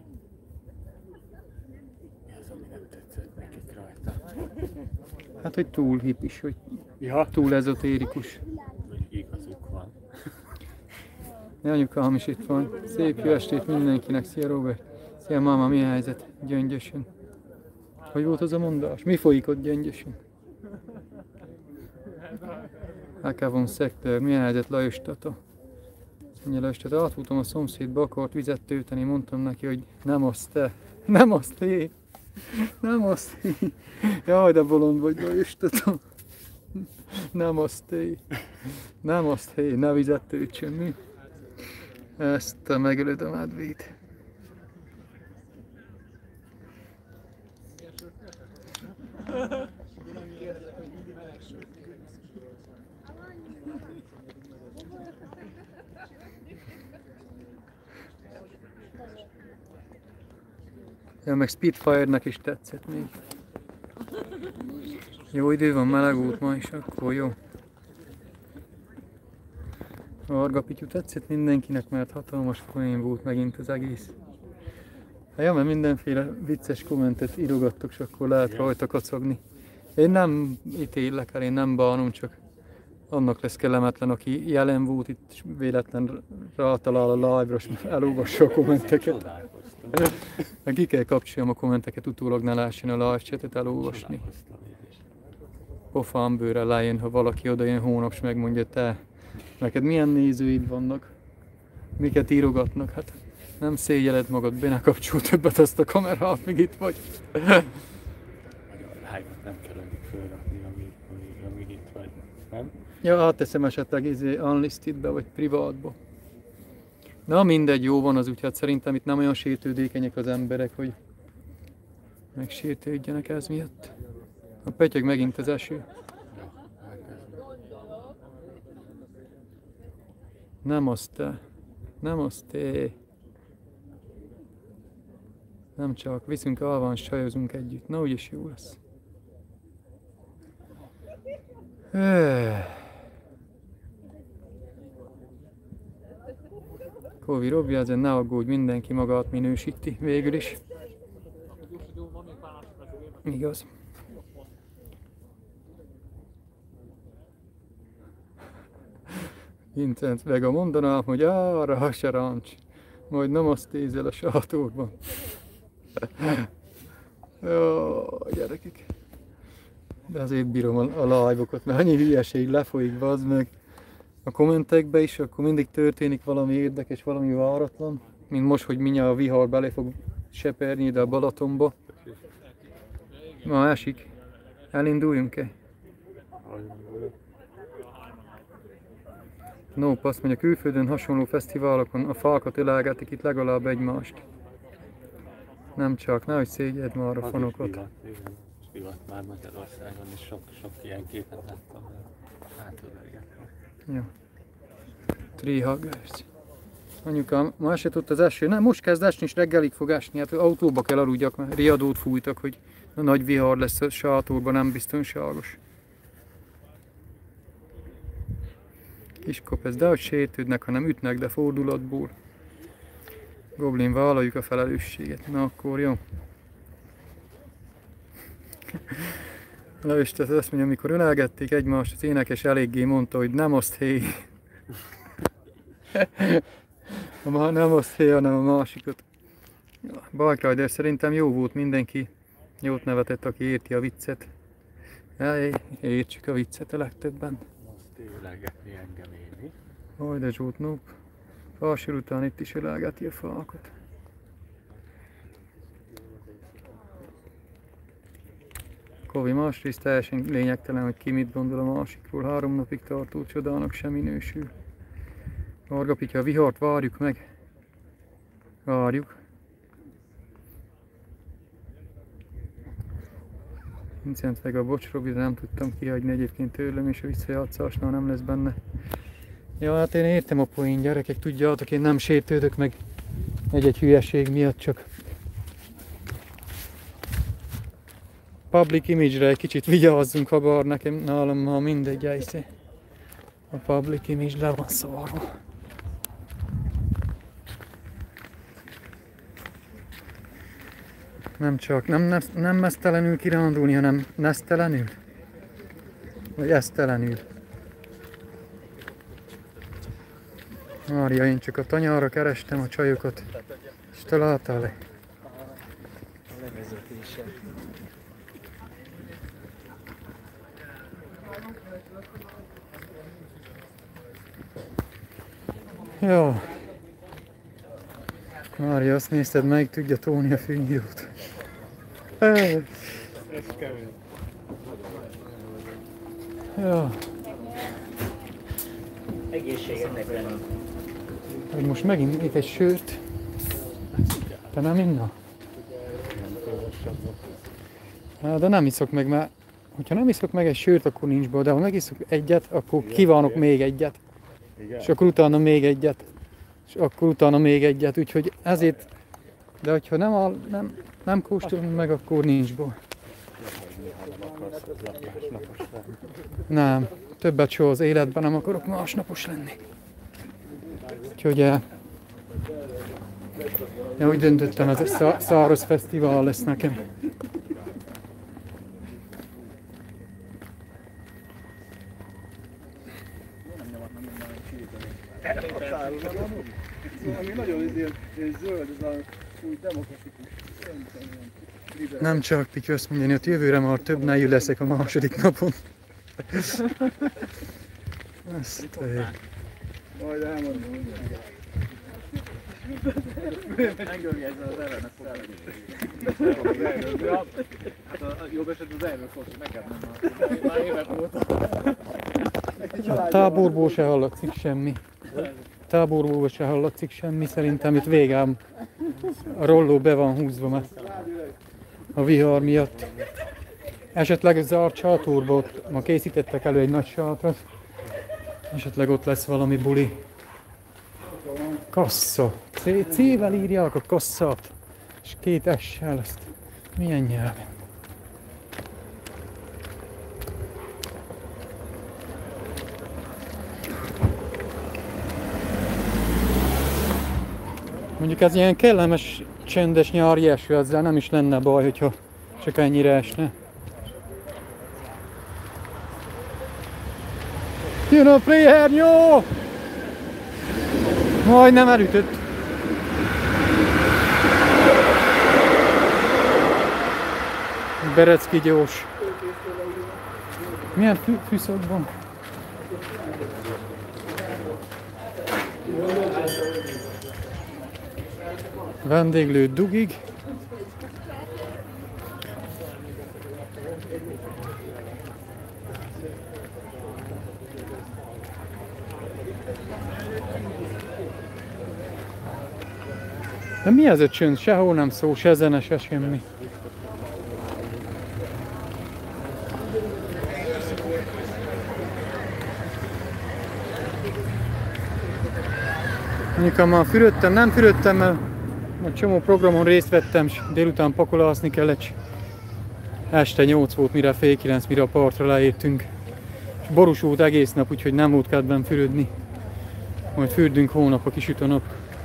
Mi az, ami nem tetszett nekik rajta? Hát, hogy túl hippis, hogy Ja, túl ezotérikus. hogy igazuk van. Ja, anyukám is itt van. Szép jó estét mindenkinek. Szia Robert. Szia máma, mi a helyzet? Gyöngyösön. Hogy volt az a mondás? Mi folyik ott Gyöngyösön? Ákávon Szektor, mi a helyzet Lajos Tata? Mondja Lajos Tata, átfújtam a szomszédba, akart vizet tölteni, mondtam neki, hogy nem azt te, nem azt én, nem azt én. Jaj, de bolond vagy Lajos Tata. Nem azt én, nem azt én, ne vizet töltsön mi. Ezt megölöd a medvét. Ja, meg Spitfire-nek is tetszett még. Jó idő van, meleg út ma is, akkor jó. A Varga Pityu tetszett mindenkinek, mert hatalmas poén volt megint az egész. Hát ja, mert mindenféle vicces kommentet írogattok, és akkor lehet rajta kacagni. Én nem ítélek el, én nem bánom, csak annak lesz kellemetlen, aki jelen volt itt, és véletlen rátalál a live-ra, és elolvassa a kommenteket. Meg ki kell kapcsoljam a kommenteket, utólag ne lehessen a live chatet elolvasni. Pofám bőre lejön, ha valaki oda jön hónap, és megmondja, te, neked milyen nézőid vannak, miket írogatnak, hát nem szégyeled magad, be ne kapcsol többet azt a kamerát, míg itt vagy. Nem kell annyit fölrakni, amíg itt vagy, nem? Ja, átteszem esetleg unlistedbe vagy privátba. Na mindegy, jó van az, úgyhogy szerintem itt nem olyan sértődékenyek az emberek, hogy megsértődjenek ez miatt. A petyeg megint az eső. Nem azt te. Nem azt te. Nem csak, viszünk alván, sajozunk együtt. Na úgyis jó lesz. Kovi Robi, ezen ne aggódj, mindenki magát minősíti végül is. Igaz. Vincent Vega mondanám, hogy arra a serancs, majd nem azt tézel a sátorban. Jó, gyerekek. De azért bírom a live-okat, mert annyi hülyeség lefolyik, bazd meg. A kommentekbe is, akkor mindig történik valami érdekes, valami váratlan. Mint most, hogy mindjárt a vihar bele fog seperni ide a Balatonba. Ma esik. Elinduljunk-e? Nope, azt mondja, külföldön hasonló fesztiválokon a fákat ölelgetik itt legalább egymást. Nem csak, nehogy szégyed már a fanokat. Divat már Magyarországon is sok ilyen képet láttam, átölelgettem. Jó. Treehuggers. Anyukám, ma esett az eső. Nem, most kezd esni, és reggelig fog esni. Hát autóba kell aludjak, mert riadót fújtak, hogy a nagy vihar lesz a sátorban, nem biztonságos. Kiskop, ez dehogy sértődnek, hanem ütnek, de fordulatból. Goblin, vállaljuk a felelősséget. Na akkor jó. Lős, tehát azt mondja, amikor ölelgették egymást, az énekes eléggé mondta, hogy nem azt hé. Nem azt hé, hanem a másikat. Bike Rider szerintem jó volt, mindenki jót nevetett, aki érti a viccet. Értsük a viccet a legtöbben. Most ölelgetni engem éni. Aj, de zsót, nope. Falsor után itt is ölelgeti a fákat. Kovi, másrészt teljesen lényegtelen, hogy ki mit gondol a másikról. 3 napig tartó csodának sem minősül. Varga Pitya, a vihart várjuk meg. Várjuk. Vincent Vega, bocs Robi, de nem tudtam kihagyni egyébként tőlem, és a visszajátszásnál nem lesz benne. Ja, hát én értem a poén, gyerekek, tudjátok, én nem sértődök meg egy hülyeség miatt, csak public image-re egy kicsit vigyázzunk, ha bár nekem nálam ma mindegy, ejszé. A public image le van szarva. Nem csak, nem mesztelenül kirándulni, hanem nesztelenül? Vagy esztelenül? Mária, én csak a tanyára kerestem a csajokat, és találtál-e? Jó. Mária, azt nézted meg, tudja tolni a fűnyírót. Ez kemény. Jó. Egészségetek lenni. Hogy most megint még egy sört. Te nem inna? De nem iszok meg, mert hogyha nem iszok meg egy sört, akkor nincs baj, de ha megiszok egyet, akkor kívánok még egyet. És akkor utána még egyet. És akkor utána még egyet, úgyhogy ezért, de hogyha nem kóstolom meg, akkor nincs baj. Nem, többet soha az életben nem akarok másnapos lenni. Úgyhogy én úgy döntöttem, ez egy száraz fesztivál lesz nekem. Ami nagyon zöld, ez a úgy demokratikus. Nem csak Pityu azt mondani, hogy jövőre már több nejű leszek a második napon. Azt majd elmondom. Engem ezzel az ellenes hát a jobb esetben az ellenes szó, neked nem már évek óta. A táborból se hallatszik semmi. Táborból se hallatszik semmi, szerintem itt végám a rolló be van húzva, mert a vihar miatt. Esetleg zárt sátorba, ott ma készítettek elő egy nagy sátrat. Esetleg ott lesz valami buli. Kassa. C-vel írják a kasszát. És 2 S-sel ezt. Milyen nyelven? Mondjuk ez ilyen kellemes, csendes nyári eső, ezzel nem is lenne baj, hogyha csak ennyire esne. Jön a préhernyó! Majdnem elütött. Berecki gyors. Milyen fűszak van? Vendéglő dugig. De mi ez a csönd? Sehol nem szó, se zene, se semmi. Mondjuk, már fürödtem, nem fürödtem, mert egy csomó programon részt vettem, és délután pakolászni kellett. Este 8 volt, mire fél 9, mire a partra leértünk. És borús volt egész nap, úgyhogy nem volt kedvem fürödni. Majd fürdünk hónap, a kisüt a nap.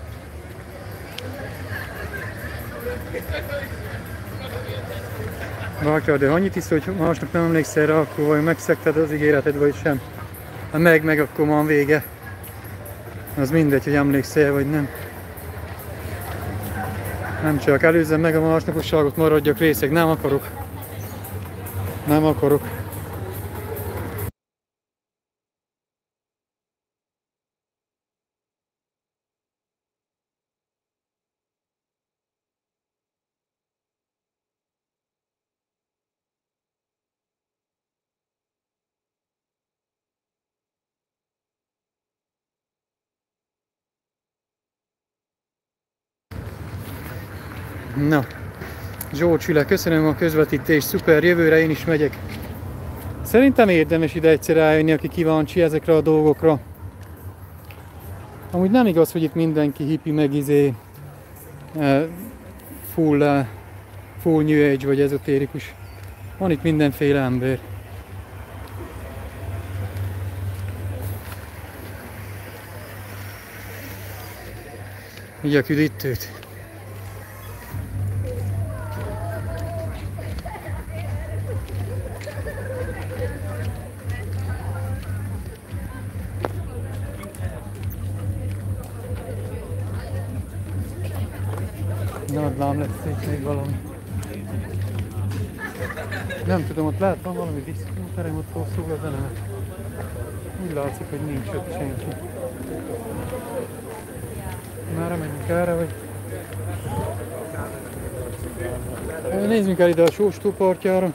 Bátya, de annyit iszol, hogy másnap nem emlékszel rá, akkor vagy megszegted az ígéreted, vagy sem. Ha meg, akkor van vége. Az mindegy, hogy emlékszel, vagy nem. Nem csak előzzem meg a másnaposságot, maradjak részeg, nem akarok. Nem akarok. Na, Zsócsüle, köszönöm a közvetítést, szuper, jövőre én is megyek. Szerintem érdemes ide egyszer eljönni, aki kíváncsi ezekre a dolgokra. Amúgy nem igaz, hogy itt mindenki hippi meg full new age vagy ezotérikus. Van itt mindenféle ember. Így a küdítőt. Nadlám lesz itt még valami. Nem tudom, ott lehet van valami diszkóterem, ott hosszú a zene. Úgy látszik, hogy nincs ott senki. Merre menjünk, erre vagy? Nézzünk el ide a Sóstó partjára.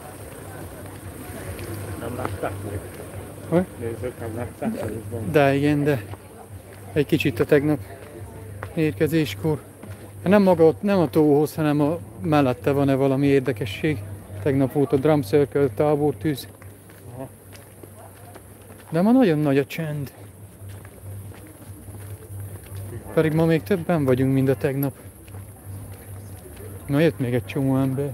Nem látták még? Hogy? Nézzük, nem látták még? De igen, de egy kicsit a tegnap érkezéskor. Nem maga ott, nem a tóhoz, hanem a mellette van-e valami érdekesség. Tegnap volt a Drum Circle, tábortűz. Aha. De ma nagyon nagy a csend. Pedig ma még többen vagyunk, mint a tegnap. Na, jött még egy csomó ember.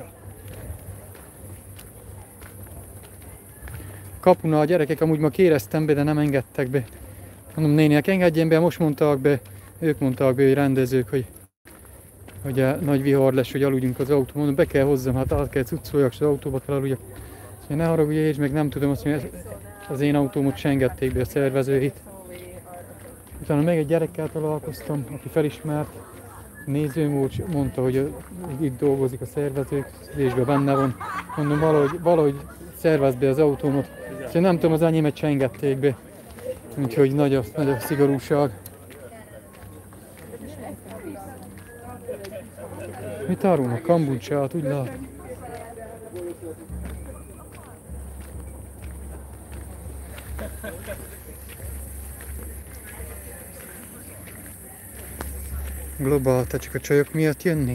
Kapuna a gyerekek, amúgy ma kéreztem be, de nem engedtek be. Mondom, néniek, engedjen be, most mondták be, ők mondták be, hogy rendezők, hogy a nagy vihar lesz, hogy aludjunk az autóban. Mondom, be kell hozzam, hát át kell cuccoljak, és az autóba kell aludjak. Azt mondja, ne haragudj, és meg nem tudom, azt mondja, Az én autómot se engedték be a szervezőit. Utána még egy gyerekkel találkoztam, aki felismert. Nézőm volt, mondta, hogy itt dolgozik a szervezésben, benne van. Mondom, valahogy szervez be az autómot. Úgyhogy nem tudom, az enyémet se engedték be. Úgyhogy nagy a szigorúság. Mit árulnak? Kambucsát, úgy lát. Globál, te csak a csajok miatt jönni?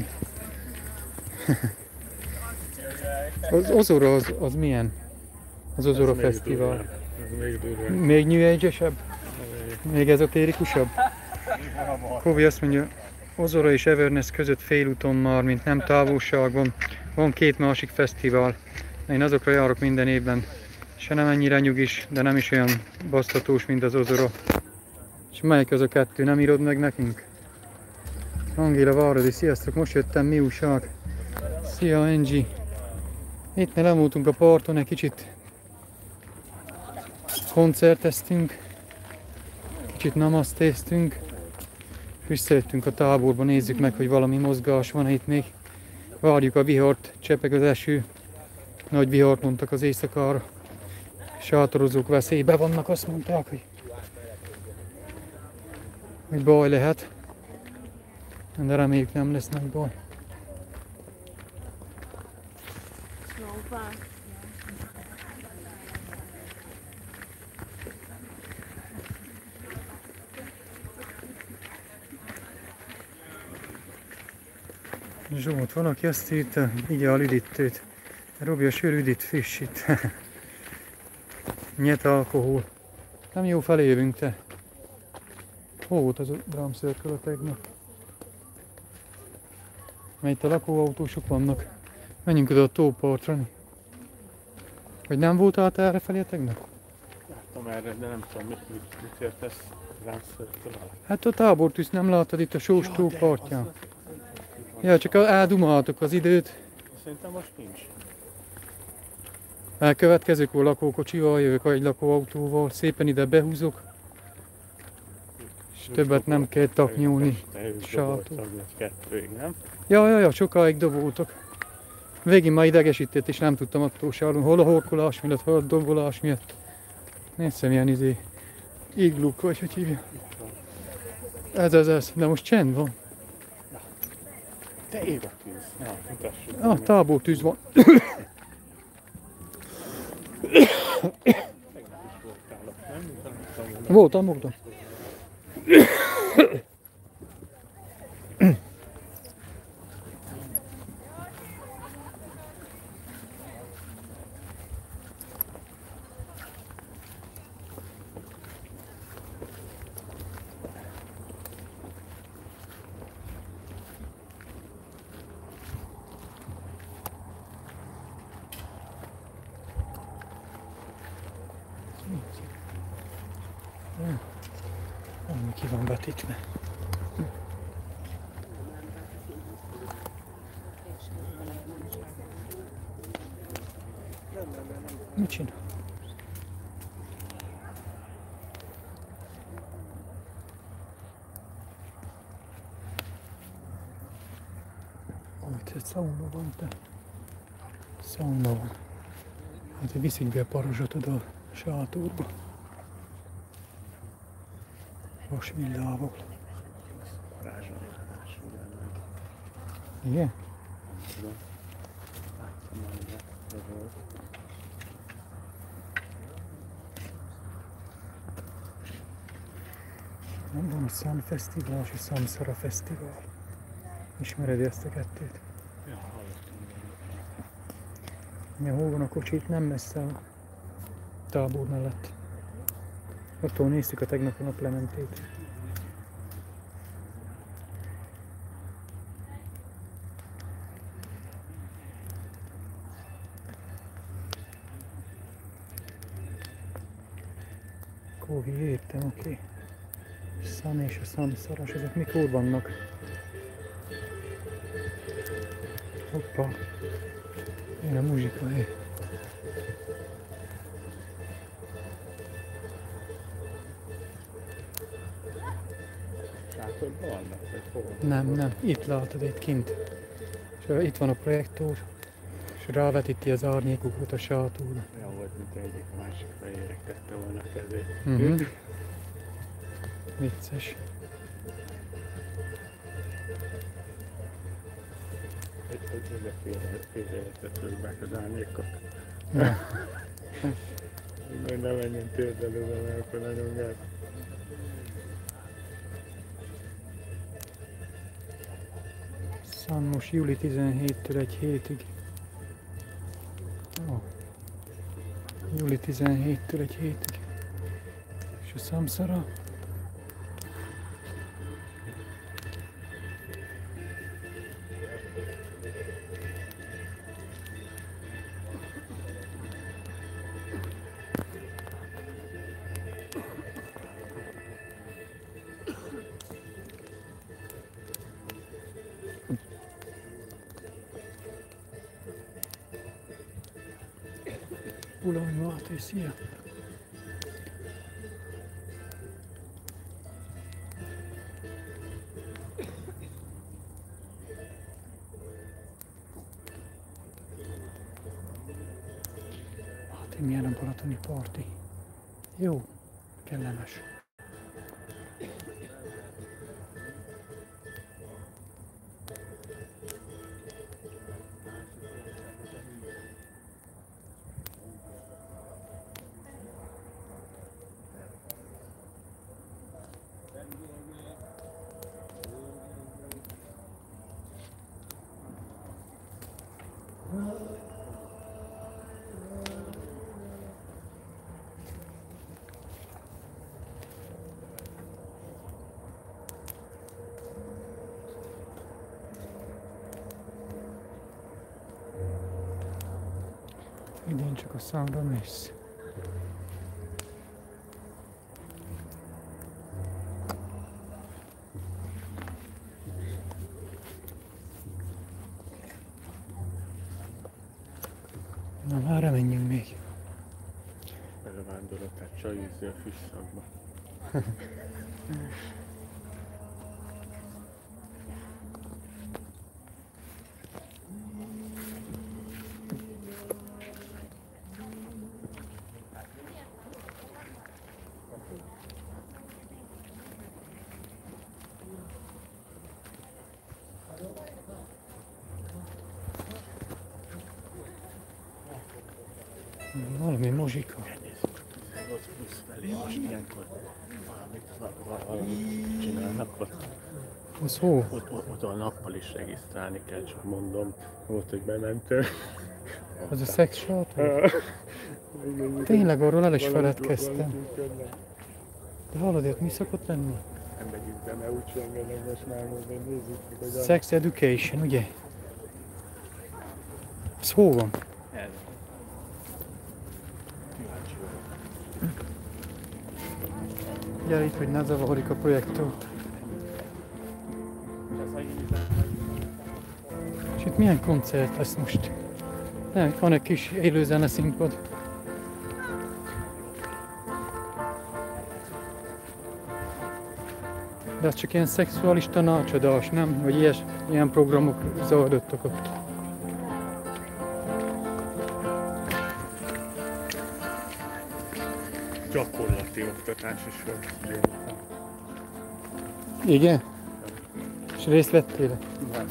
Az Ozora az milyen? Az Ozora Fesztivál. Még New Age-esebb? Még ezotérikusabb? Kobi azt mondja, Ozora és Everness között félúton már, mint nem távolságban. Van két másik fesztivál. Én azokra járok minden évben. Se nem ennyire nyugis, de nem is olyan basztatós, mint az Ozora. És melyik az a kettő? Nem írod meg nekünk? Angéla Váradi, sziasztok! Most jöttem, mi újság? Szia, Angie! Itt lemúltunk a parton, egy kicsit koncerteztünk, kicsit namasztéztünk, visszajöttünk a táborba, nézzük meg, hogy valami mozgás van itt még. Várjuk a vihart, csepeg az eső, nagy vihart mondtak az éjszakára. Sátorozók veszélybe vannak, azt mondták, hogy baj lehet. De reméljük nem lesz nagy baj. Zsolt, van, aki azt írta, igyál üdítőt. Robi a sör üdít frissít. Nyet alkohol. Nem jó felé jövünk, te. Hol volt az a Drum Circle a tegnap? Mert itt a lakóautósok vannak. Menjünk oda a tópartra. Vagy nem voltál te errefelé tegnap? Láttam erre, de nem tudom, mit értesz Drum Circle alatt. Hát a tábortűz nem láttad itt a sós tópartján. Ja, csak eldumáltuk az időt. Szerintem most nincs. Elkövetkezőkor lakókocsival, jövök egy lakóautóval, szépen ide behúzok. És többet nem kell taknyolni. Sátor. Kettőig, nem? Ja, sokáig doboltok. Végén már idegesített és nem tudtam attól se aludni. Hol a horkolás miatt, hol a dobolás miatt. Nézzem ilyen igluk, vagy hogy hívja. Ez. De most csend van. Te ég a tűz. Na, mutassuk. Tábortűz van. Voltam. Ki van betítve. Mit csinál? Itt egy szauna van, te. Szauna van. Hát viszik be a parazsot oda a sátorba. Vasvillával. Igen? Nem van a Sun Fesztivál és a Samsara Fesztivál. Ismered ezt a kettőt? Ja, hallottam. Ja, hol van a kocsi? Itt nem messze a tábor mellett. Attól néztük a tegnapi naplementét. Kóvi, értem, oké. Sun és a Samsara, ezek mikor vannak? Hoppa! Jön a muzsika, hé! Sátorban vannak, vagy hol? Nem, itt látod, itt kint. És itt van a projektor, és rávetíti az árnyékokat a sátorra. Olyan volt, mint egyik a másik fejérek tette volna a kezét. Vicces. Hogy félreértett rögbák az árnyékot. Ja. Majd ne menjen térdelőbe, mert akkor nagyon gáz. Számos júli 17-től egy hétig. Ó. Júli 17-től egy hétig. És a Samsara. Ulaj Máté, szia! Hát milyen a balatoni parti. Jó, kellemes. Idén csak a számra mész. Na már menjünk még. Belevándorlott át csajűzzi a füsszakba. Valami muzsika. Az plusz felé most ilyenkor valamit csinálnak ott. Az hó. Ott a nappal is regisztrálni kell, csak mondom. Volt, hogy bementem. Az a szex sátor? Tényleg arról el is feledkeztem. De hallod, mi szokott lenni? Nem megyünk be, mert úgy engednek most már mondani, nézzük meg, hogy Sex education, ugye? Ez hol van? ez. Kíváncsi vagyok. Gyere itt, hogy ne zavarjuk a projektort. És itt milyen koncert lesz most? Nem, van egy kis élő zeneszínpad. De ez csak ilyen szexuális tanácsadás, nem? Vagy ilyen programok zajlottak ott. Gyakorlati oktatás is volt. Igen? És részt vettél? Nem.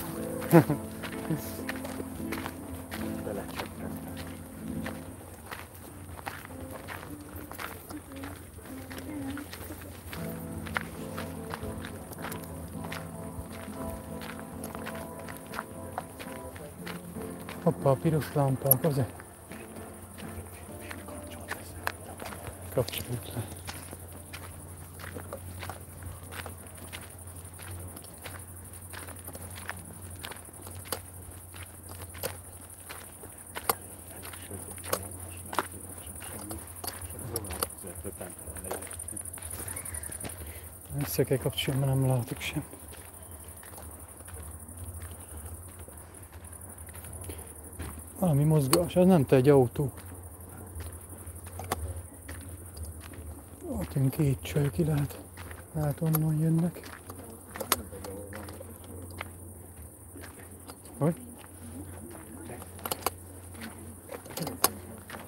Belecsaptam. Hoppá, a piros lámpák, az-e? Kapcsoljuk le. Vissza kell kapcsolni, mert nem látok sem. Valami mozgás, az nem te egy autó. Ott jön két csaj, ki lehet onnan jönnek.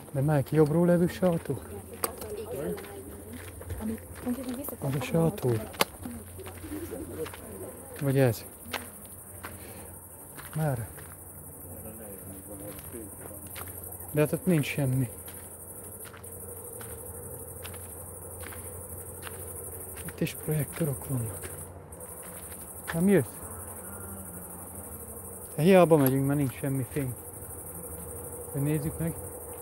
De melyik jobbról levő sátó? Az a sátó. Vagy ez? Merre? De hát ott nincs semmi. Itt is projektorok vannak. Nem jössz? Hiába megyünk, mert nincs semmi fény. Hogy nézzük meg.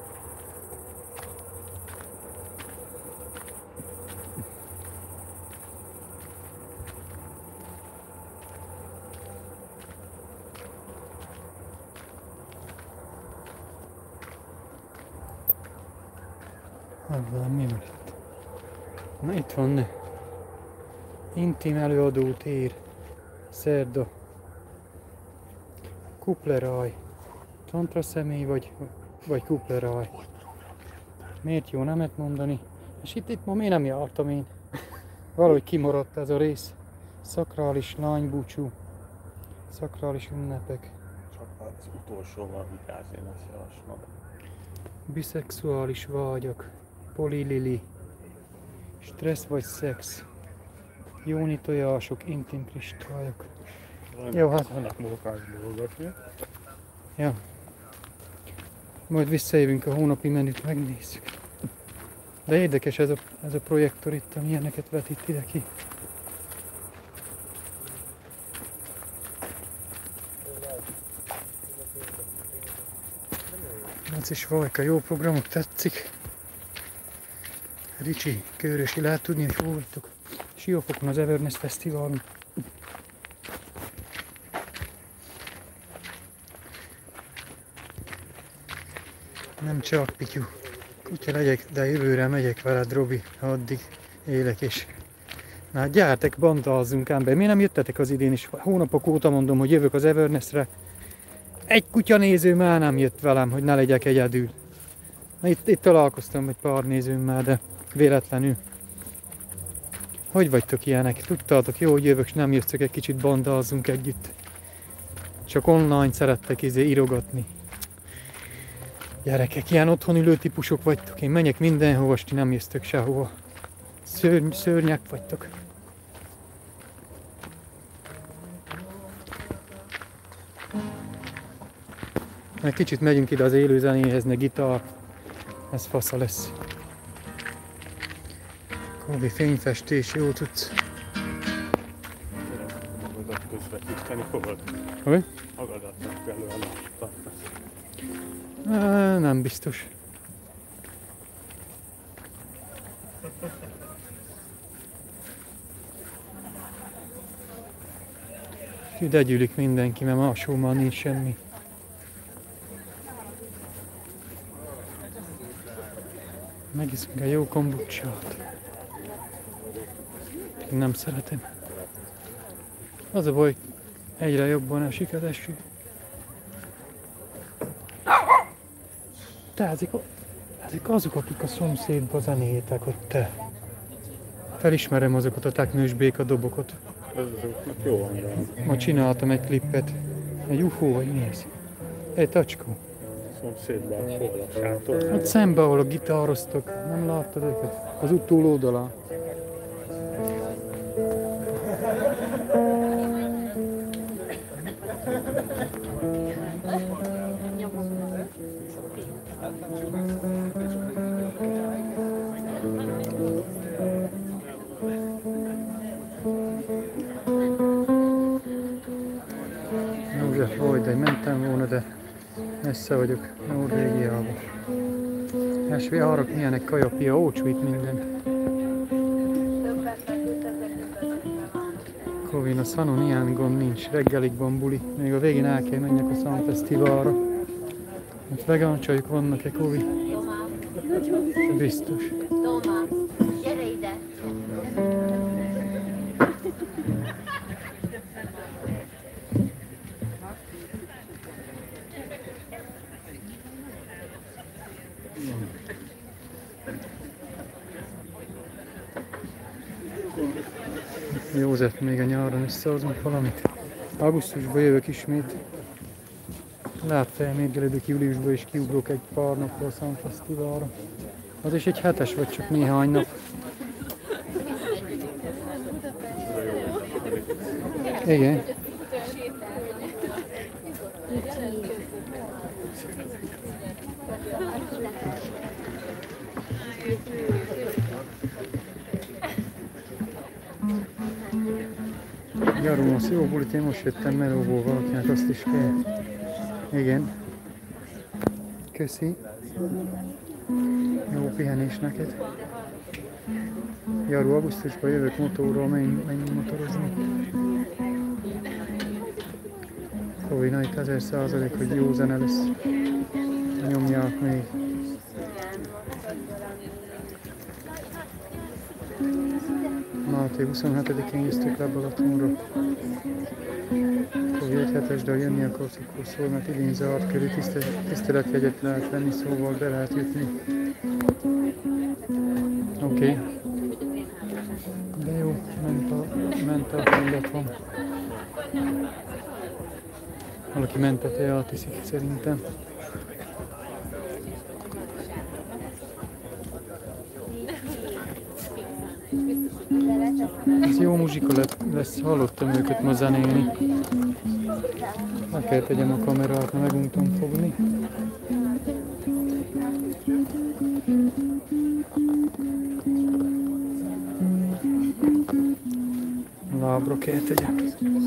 Azzal mi van itt? Na itt van, ne. Intim előadó tér. Szerda. Kupleraj. Tantra személy vagy kupleraj. Miért jó nemet mondani? És itt ma miért nem jártam én? Valahogy kimaradt ez a rész. Szakrális lánybúcsú. Szakrális ünnepek. Csak az utolsóval vigyázni lesz javaslom. Biszexuális vágyak. Polilili. Stressz vagy szex. Jóni tojások, intim kristályok. Jó, hát. Vannak mókás dolgok, mi? Ja. Majd visszajövünk a hónapi menüt, megnézzük. De érdekes ez a projektor itt, ami ilyeneket vetít ide ki. Ez is Vajka, jó programok, tetszik. Ricsi, Kőrösi, lehet tudni, hogy hol vagytok. Siófokon az Everness Fesztiválon. Nem csak, Pityu. Kutya legyek, de jövőre megyek veled, Robi, addig élek is. Na gyertek, bandázzunk ám be. Miért nem jöttetek az idén is? Hónapok óta mondom, hogy jövök az Evernessre. Egy kutya néző már nem jött velem, hogy ne legyek egyedül. Na, itt találkoztam egy pár nézőmmel, de véletlenül. Hogy vagytok ilyenek? Tudtátok jó, hogy jövök, és nem jöttök, egy kicsit bandázzunk együtt. Csak online szerettek írogatni. Gyerekek, ilyen otthon ülő típusok vagytok. Én menjek mindenhova, és ti nem jöttök sehova. Szörnyek vagytok. Egy kicsit megyünk ide az élő zenéhez, ne gitár. Ez fasza lesz. Kobi fényfestés, jó tudsz. Magadat közvetíteni fogod? Hogy? Magadat megfelelően tartasz. Nem biztos. Ide gyűlik mindenki, mert másóban nincs semmi. Megiszunk egy jó kombucsát. Én nem szeretem. Az a baj, egyre jobban esik az eső. Te ezek azok, akik a szomszédba zenéjétek ott, te. Felismerem azokat a teknős békadobokat. Azoknak jó van, de Ma csináltam egy klippet. Egy UFO vagy mi ez? Egy tacskó. szomszédban hol a sátor. Ott szembe, ahol a gitároztok. Nem láttad őket? Az út túloldalán. József Vajda, mentem volna, de messze vagyok, Norvégiában. Esvé arrak milyenek kajapia, olcsó itt minden. Kovin a Szanon ilyen gond nincs, reggelig van buli, még a végén el kell menjek a Szan Fesztiválra. Itt vegán csajok vannak-e, Kovi? Biztos. Tomás, gyere ide! József, még a nyáron összehozunk valamit. Augusztusban jövök ismét. Lehet felmérgelődök júliusban és kiugrok egy pár napra a Sun Fesztiválra. Az is egy hetes vagy csak néhány nap. Igen. Jarumos, jó bulit, én most jöttem melóból, valakinek azt is kell. Igen. Köszi. Jó pihenés neked. Jaru, augusztusban jövök motorról, menjünk motorozni. Kovina itt 1000%, hogy jó zene lesz. Nyomják még. Máté 27-én jöttök le Balatonra. Hogy egy hetesdől jönni akarsz, akkor szól, mert idén zárt körű tiszteletjegyet lehet venni, szóval be lehet jutni. Oké. De jó, ment a illet van. Valaki ment a teát iszik szerintem. Ez jó muzsika lesz, hallottam őket ma zenélni. Meg kell tegyem a kamerát, mert meguntam fogni. Lábra kell tegyem.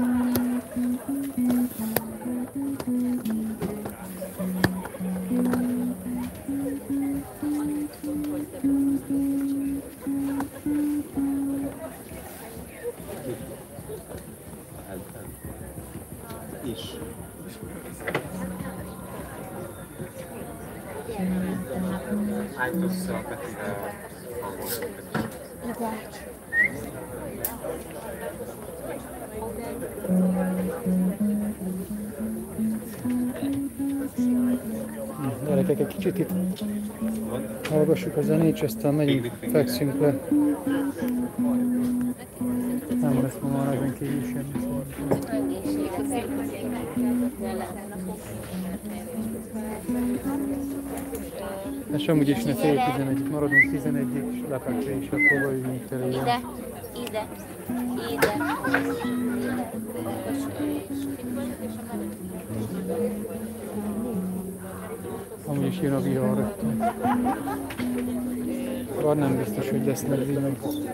Gyerekek, egy kicsit itt hallgassuk a zenét, és aztán megyünk, fekszünk le. Nem lesz ma már ezen kívül semmi. És amúgy is ne fél 11-ig, maradunk 11-ig, és lepekre is, akkor vagyunk tele. Ide. Amúgy is jön a vihar rögtön. Bár nem biztos, hogy lesznek villany.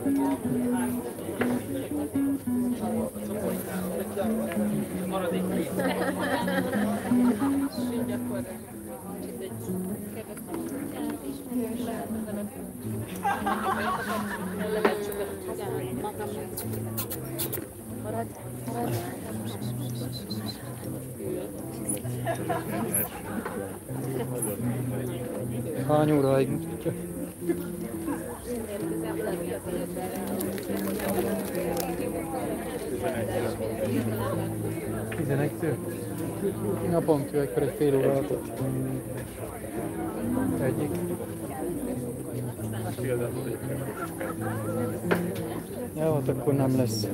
Hány óráig mutatja? Tizenegytől? Napontól akkor egy fél órát. Egyik. Ja, hát akkor nem lesz.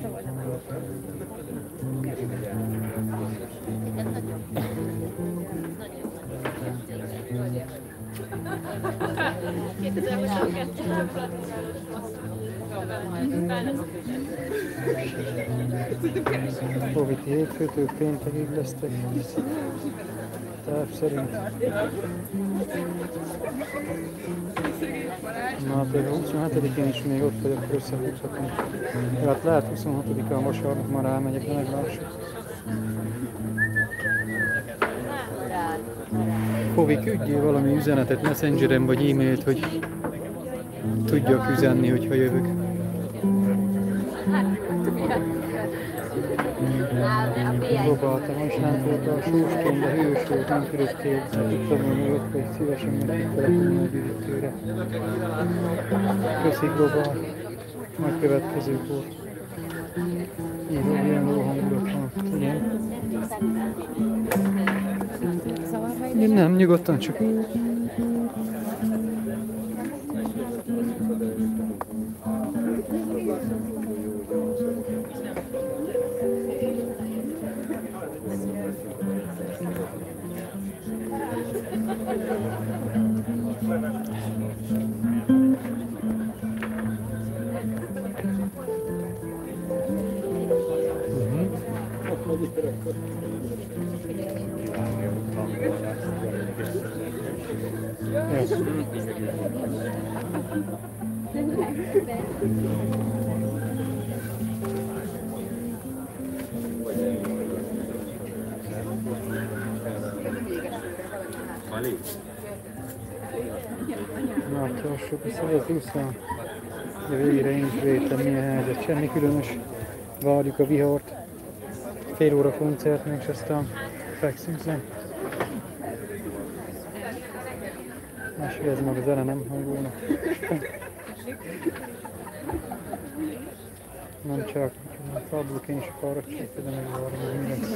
Covid hétfőtől péntekig lesztek. Terv szerint. Na, például 27-én is még ott vagyok, összehúzhatom. Hát lehet 26-án vasárnap már elmegyek, de meglássuk. Kovi, küldjél valami üzenetet Messengeren vagy e-mailt, hogy tudjak üzenni, hogyha jövök. Próbáltam, és nem volt a sóstón, de hős volt, nem fürödtél. Tudtam volna, hogy ott vagy szívesen megtelefonálni a gyűjtőre. Köszi, próbál. Majd következőkor. Író, ilyen jó hangulat van. Igen. Nem, nyugodtan csak. Láthassuk, hogy az úszám. De végre én is védtem, milyen helyzet. Semmi különös. Várjuk a vihart. Fél óra koncert még, és aztán fekszünk le. Mesélj, ez meg a zene nem hangolnak. Nem csak a fabulok, én is arra csak, de megvárom, hogy mi lesz.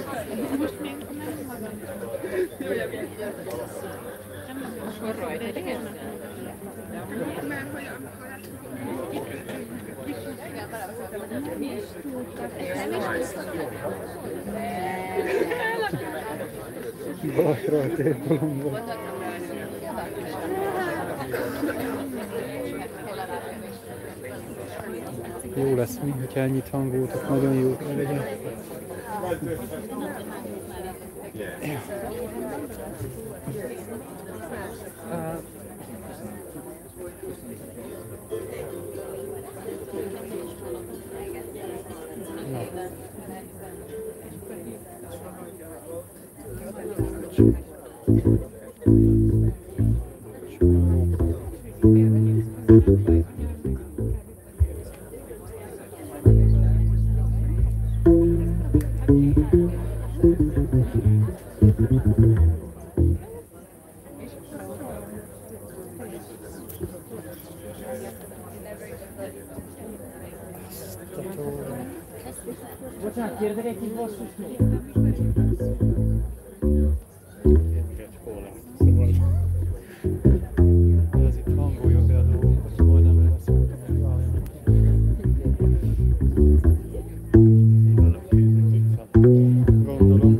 Baj, rajta egy bolondban. Jó lesz mi, hogyha ennyit hangoltak, nagyon jó legyen. Bocsánat, kérdek egy kis basszus még? Ez itt hangolja be a dolgokat, majdnem leszóltam, hogy váljon. Gondolom.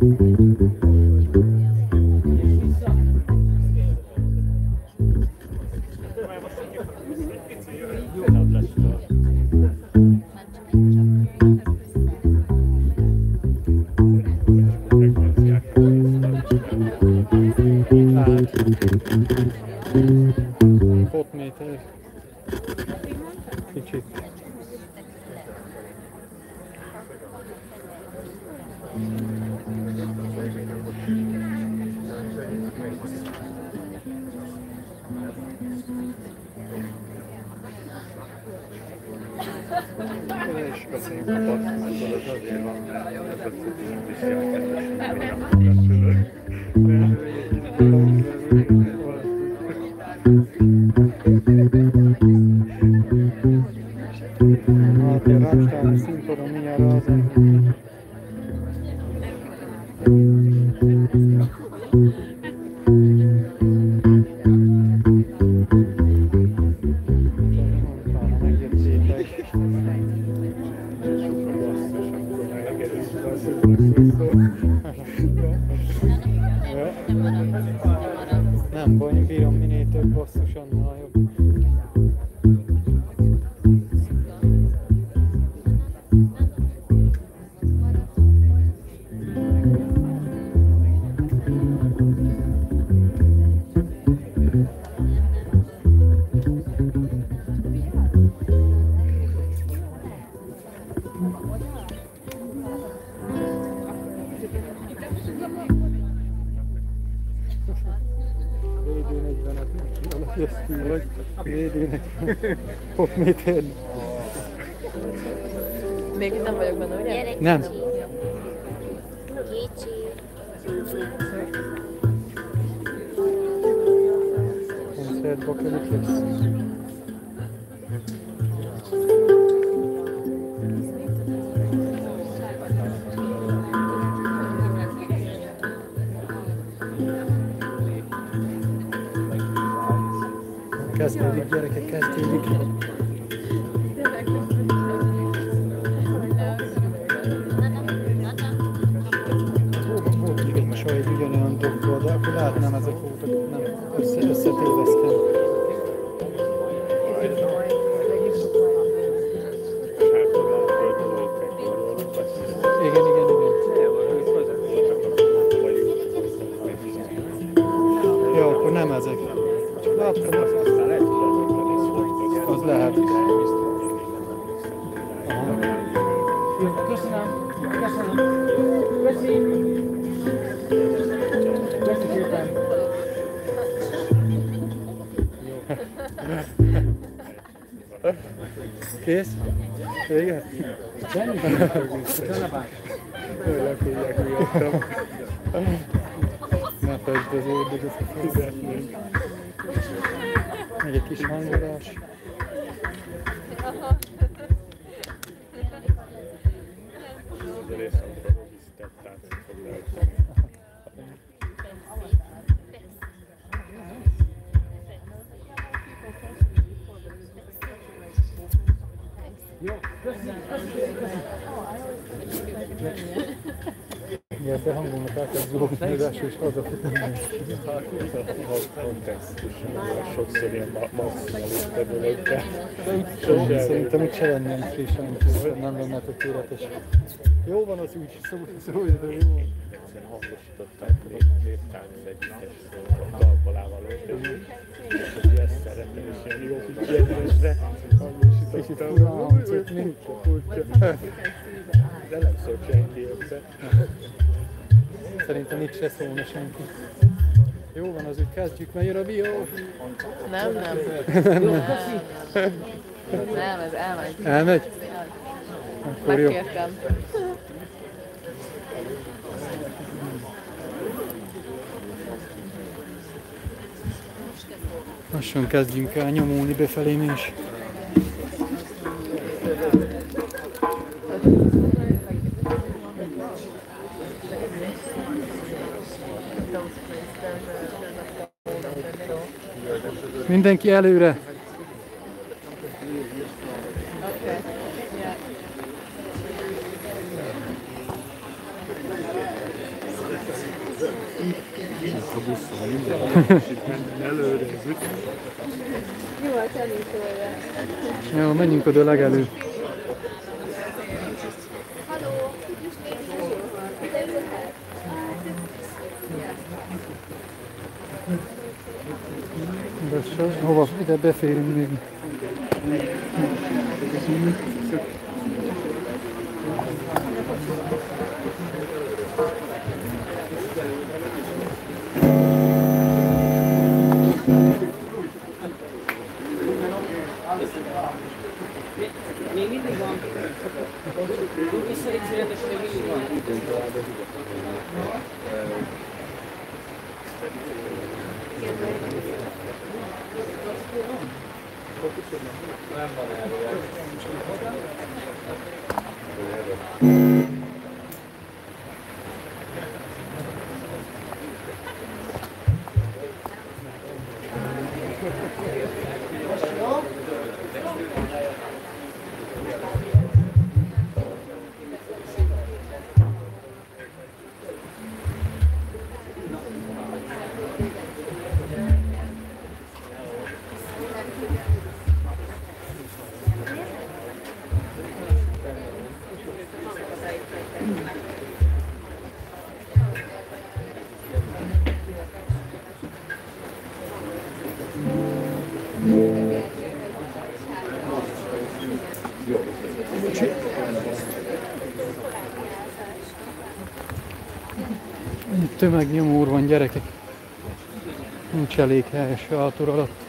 Fotméter. Kicsit. És beszéljünk a basszusról, az azért van, mert ebben tudjuk is Hát én Rammstein színpadon mindjárt rázom. Utána megjöttétek. Nem baj, bírom minél több basszus, annál jobb. Védőnek fotméter. Még itt nem vagyok benne, ugye? Gyere, Nem. Kicsi. Koncertba került lesz. Kezdődik, gyerekek, kezdődik. Volt még egy csaj egy ugyanolyan doktor, de akkor látnám ezek voltak, nem összetévesztem. Igen. Jó, köszönöm. Köszönöm. Köszi. Köszi szépen. Kész? Vége? Semmi? Köszönöm. Lekülják miattam. Ne fejtsd az oldalt, ezt fizetnénk. Még egy kis hangolás. Jó, köszönöm. Igen, de hangolnak át egy zólózás és hazafizetni. Sokszor ilyen maximalista dolog, de Szerintem itt se lenne frissen, nem lenne tökéletes. Jó van az úgy, szólj, de jó van. egyszer hangosították névtánc együttes dalbalávalót, és hogy ezt szeretném, és ilyen jó figyelmezre hangosítottam. De nem szólt senki össze. Szerintem itt se szólna senki. Jó van, az úgy kezdjük, mert jön a bió. Nem. Nem, ez elmegy. Elmegy? Akkor jó. Megkértem. Lassan kezdjünk el nyomulni befelé mi is. Mindenki előre! A buszon előre az ügy. Jó, a tenítőre. Jó, menjünk oda legelő. Hova? Ide beférünk még. Még mindig van. Visszaig születes, még mindig van. Nem van erről. Tömegnyomór van, gyerekek. Nincs elég hely a sátor alatt.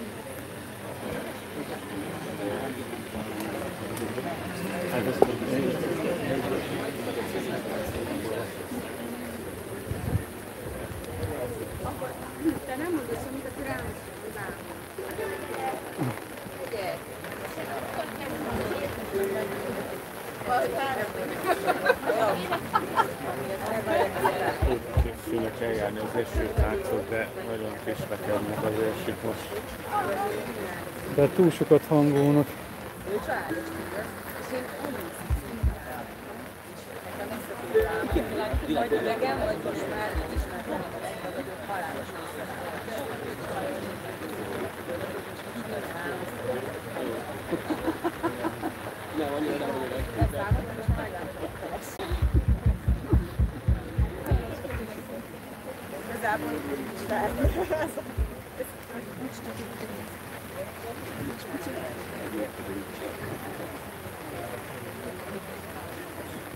Készülnek eljárni az esőtáncot, de nagyon késlekednek az esők most. De túl sokat hangolnak.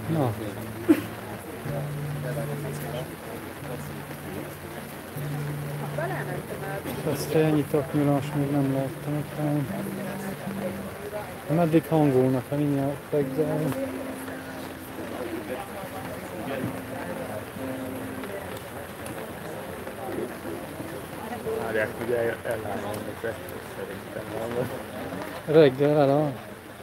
Na. Ezt ennyi taknyolás még nem láttam itt. Meddig hangolnak, ha mindjárt megzárom. Várják, hogy ellállnak ezt szerintem van. Reggel eláll.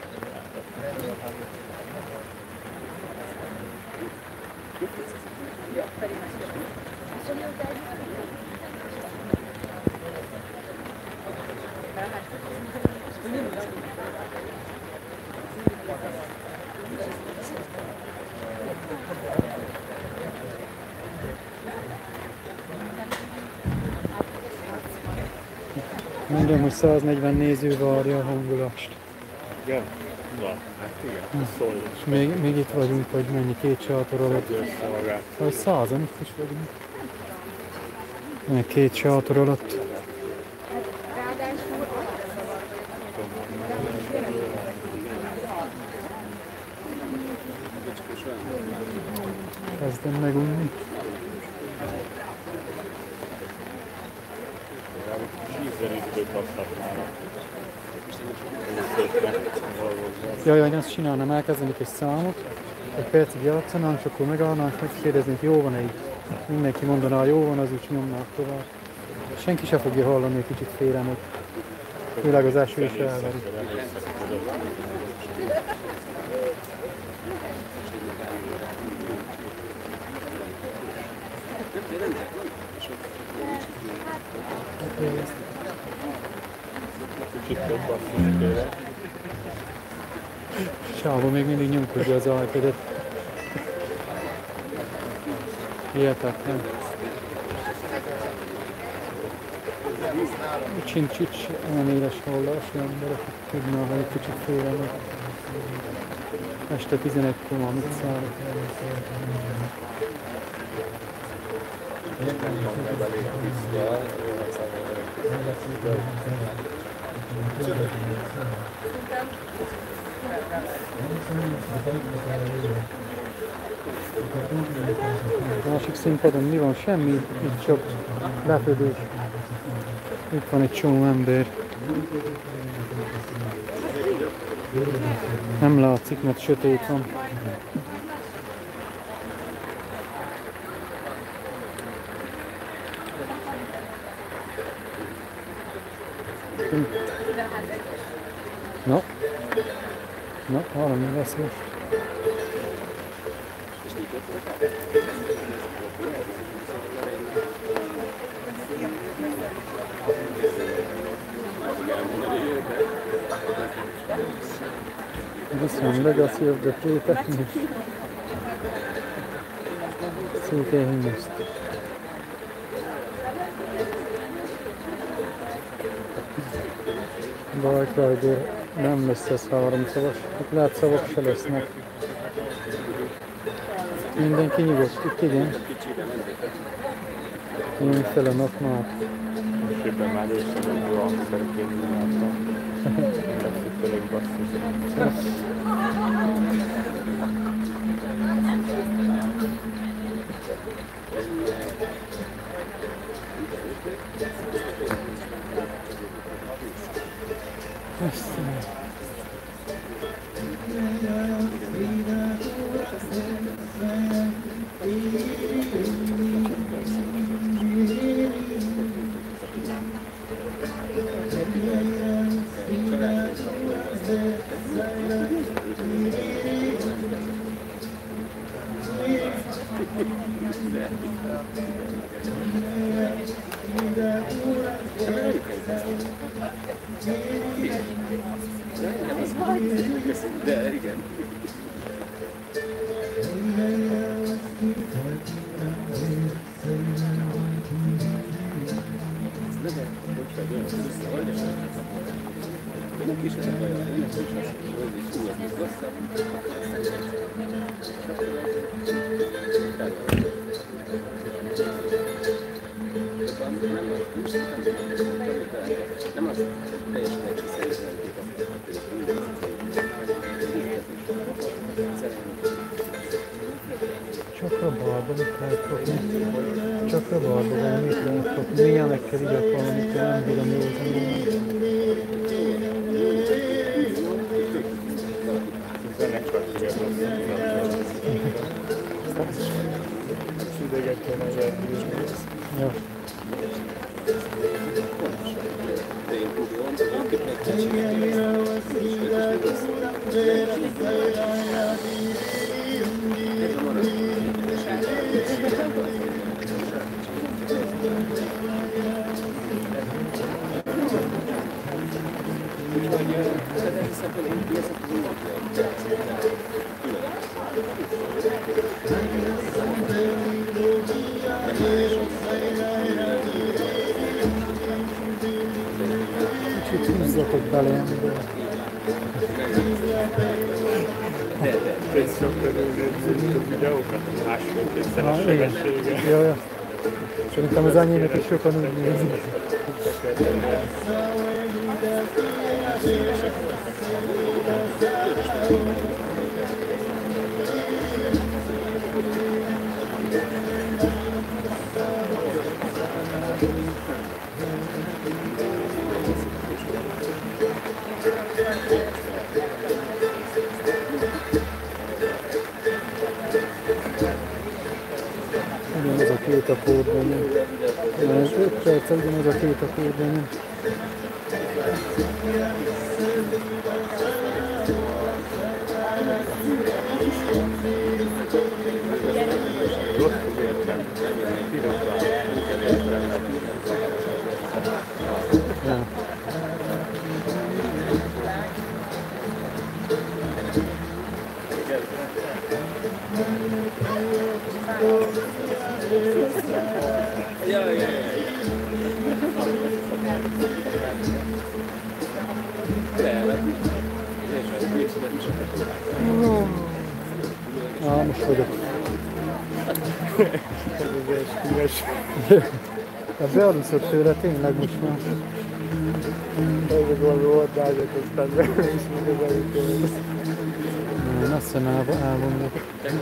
Mondom, hogy 140 néző várja a hangolást. Igen? Na, hát igen, szólj. És még itt vagyunk, hogy mennyi, 2 sátor alatt. Vagy 100-an itt is vagyunk. Meg 2 sátor alatt. Kezdem megunni. Jaj, én azt csinálnám, elkezdenék egy számot, egy percig játszanánk, és akkor megállnánk, megkérdeznénk, jó van-e így. Mindenki mondaná, jó van, az úgy nyomnák tovább. Senki se fogja hallani, hogy kicsit félremegy. Főleg az eső is elveri. Sába még mindig nyomkodja az iPad-et. Hihetetlen. Sincs olyan éles hallás, olyan emberek, hogy tudná, hogy egy kicsit félre meg. Este 11-kor van, mit száll. A másik színpadon mi van? Semmi, itt csak lefedés. Itt van egy csomó ember. Nem látszik, mert sötét van. Na, valami lesz most. This one, Legacy of the Free Technique. Székely Himneszt. Dark Rider nem lesz ez 3 szavas. Itt lehet szavak se lesznek. Mindenki nyugodt, itt igen. Én fel a nap már. Szépen már őszeben jó hangszerként láttam. Lesz elég basszus. De igen. Nem az teljesen egyszerűen Csak rabarba, mit lehet kapni? Csak rabarba van, mit lehet kapni? Milyenekkel igyek valamit, én nem bírom józani. Ja. Kicsit húzzatok bele ebből. Ja. Szerintem az enyémet is sokan úgy nézik. Ugyanaz a két akkordban jön. 5 perc ugyanaz a két akkordban jön. Ja. Most vagyok. Hát bealuszok tőle, tényleg most már. Ez a volt bázat, aztán is még az előtt. Én azt hiszem elvonulok.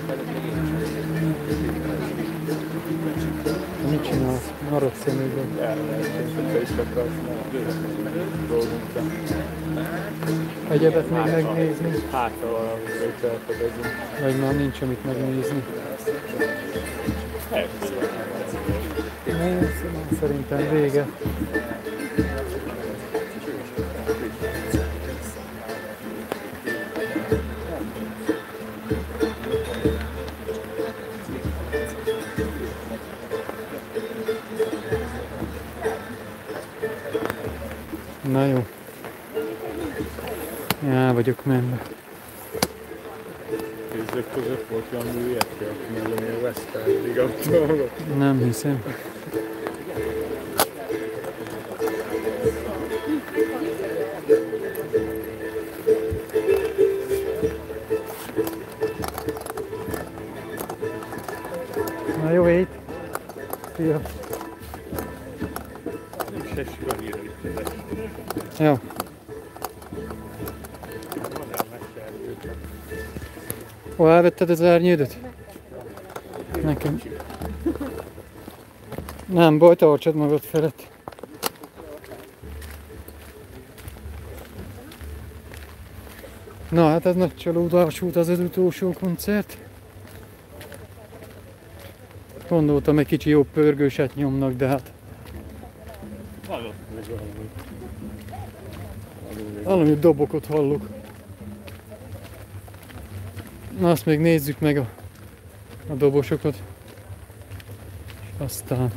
Mit csinálsz? Maradsz szemében. Te is akarsz dolgunkra. Egyebet még megnézni? Hát, ha valamit felfedezünk. Vagy már nincs amit megnézni. Szerintem vége. Na jó. El vagyok menve. Ezek között volt olyan műjekkel, aki mellom veszte eddig a dolgot. Nem hiszem. Na jó ét! Szia! Jó. Ó, elvetted az árnyődöt? Nekem. Nem baj, tartsad magad felett. Na hát ez nagy csalódás volt az utolsó koncert. Gondoltam, egy kicsi jobb pörgőset nyomnak, de hát... Valami dobokot hallok. Na azt még nézzük meg a dobosokat. Aztán...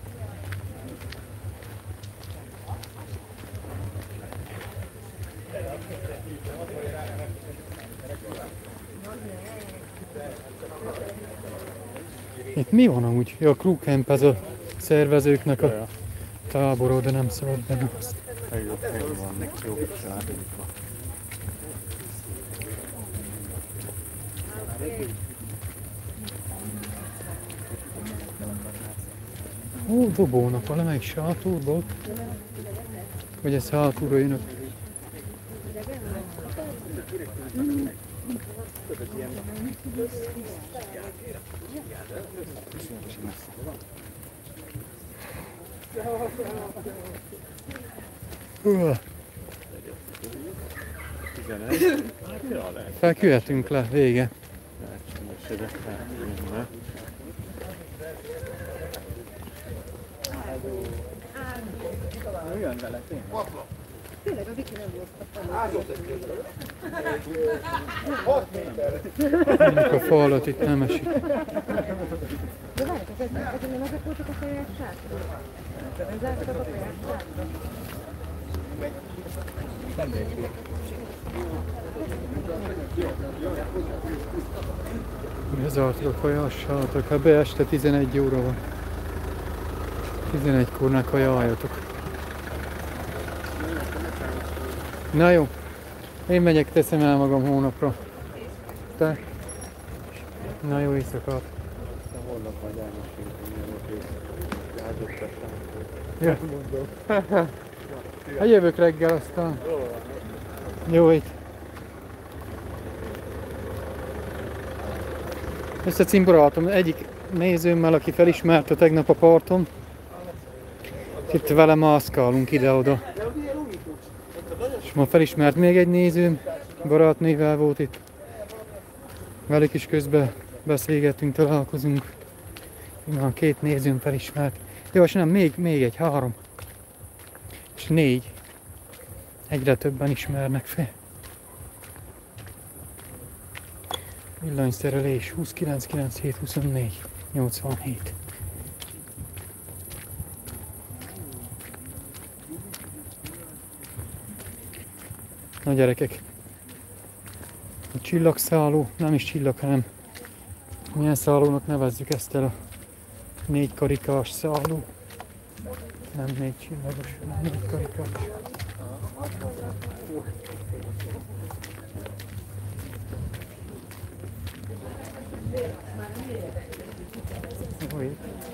Itt mi van amúgy? Ja, a Crewcamp, ez a szervezőknek a tábora, de nem szabad benne azt. Ó, dobónak valamelyik sátorból? Vagy ez hátulra jönök? Felkühetünk le, vége. Olyan vele, Tényleg a Viki nem volt Mondjuk a fa alatt itt nem esik. De várjuk, ezek nem azok voltak a saját sátorok? Nem zártak a saját sátorok? Bezartuk a kajassátok, ha be este 11 óra van. 11-kor ne kajáljatok. Na jó, én megyek, teszem el magam hónapra. Te? Na jó éjszakát. Holnap majd elmesélünk, hogy Ja. Hát jövök reggel aztán. Jó itt. Összecimboráltam egyik nézőmmel, aki felismerte tegnap a parton. Itt vele mászkálunk ide-oda. És ma felismert még egy nézőm, barátnével volt itt. Velük is közben beszélgetünk, találkozunk. Már 2 nézőm felismert. Jó, és nem, még egy, 3. És 4. Egyre többen ismernek fel. Villanyszerelés 29 97 24 87. Na gyerekek, a csillagszálló, nem is csillag, hanem milyen szállónak nevezzük ezt el, a 4 karikás szálló. Nem 4 csillagos, hanem 4 karikás. Oj.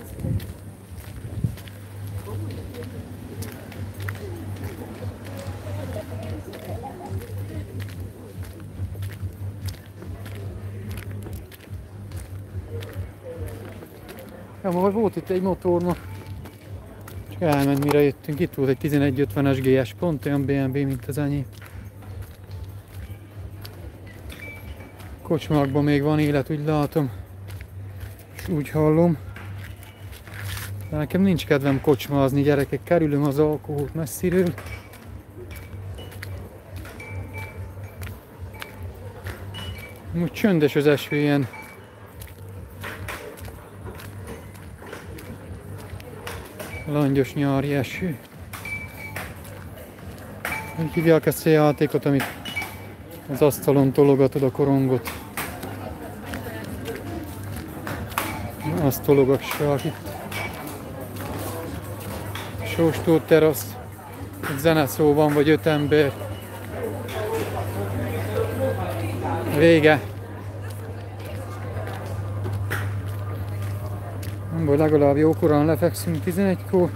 Ja, majd volt itt egy motor ma. Csak elment, mire jöttünk. Itt volt egy 1150-es GS, pont olyan BMW, mint az enyém. Kocsmákban még van élet, úgy látom. És úgy hallom. De nekem nincs kedvem kocsmázni, gyerekek. Kerülöm az alkoholt messziről. Úgy csöndes az eső, ilyen langyos nyári eső. Úgy hívják ezt a játékot, amit az asztalon tologatod a korongot. Azt tologassák itt. Sóstó terasz. Egy zeneszó van, vagy 5 ember. Vége. Nem baj, legalább jókorán lefekszünk 11-kor.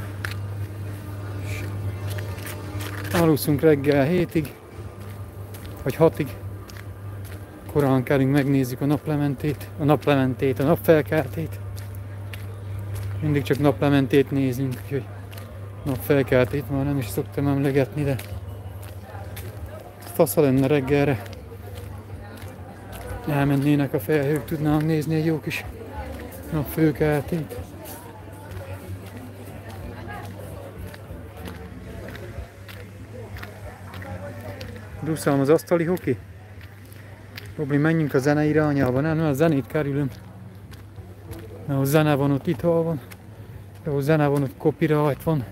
Aluszunk reggel 7-ig, vagy 6-ig. Korán kellünk, megnézzük a naplementét, a napfelkeltét. Mindig csak naplementét nézünk, úgyhogy napfelkeltét már nem is szoktam emlegetni, de fasza lenne reggelre. Elmennének a felhők, tudnám nézni egy jó kis napfőkeltét. Duszálom az asztali hoki? Robi, menjünk a zene irányába, nem, a zenét kerülöm. Ahol zene van, ott ital van. Ahol zene van, ott copyright van.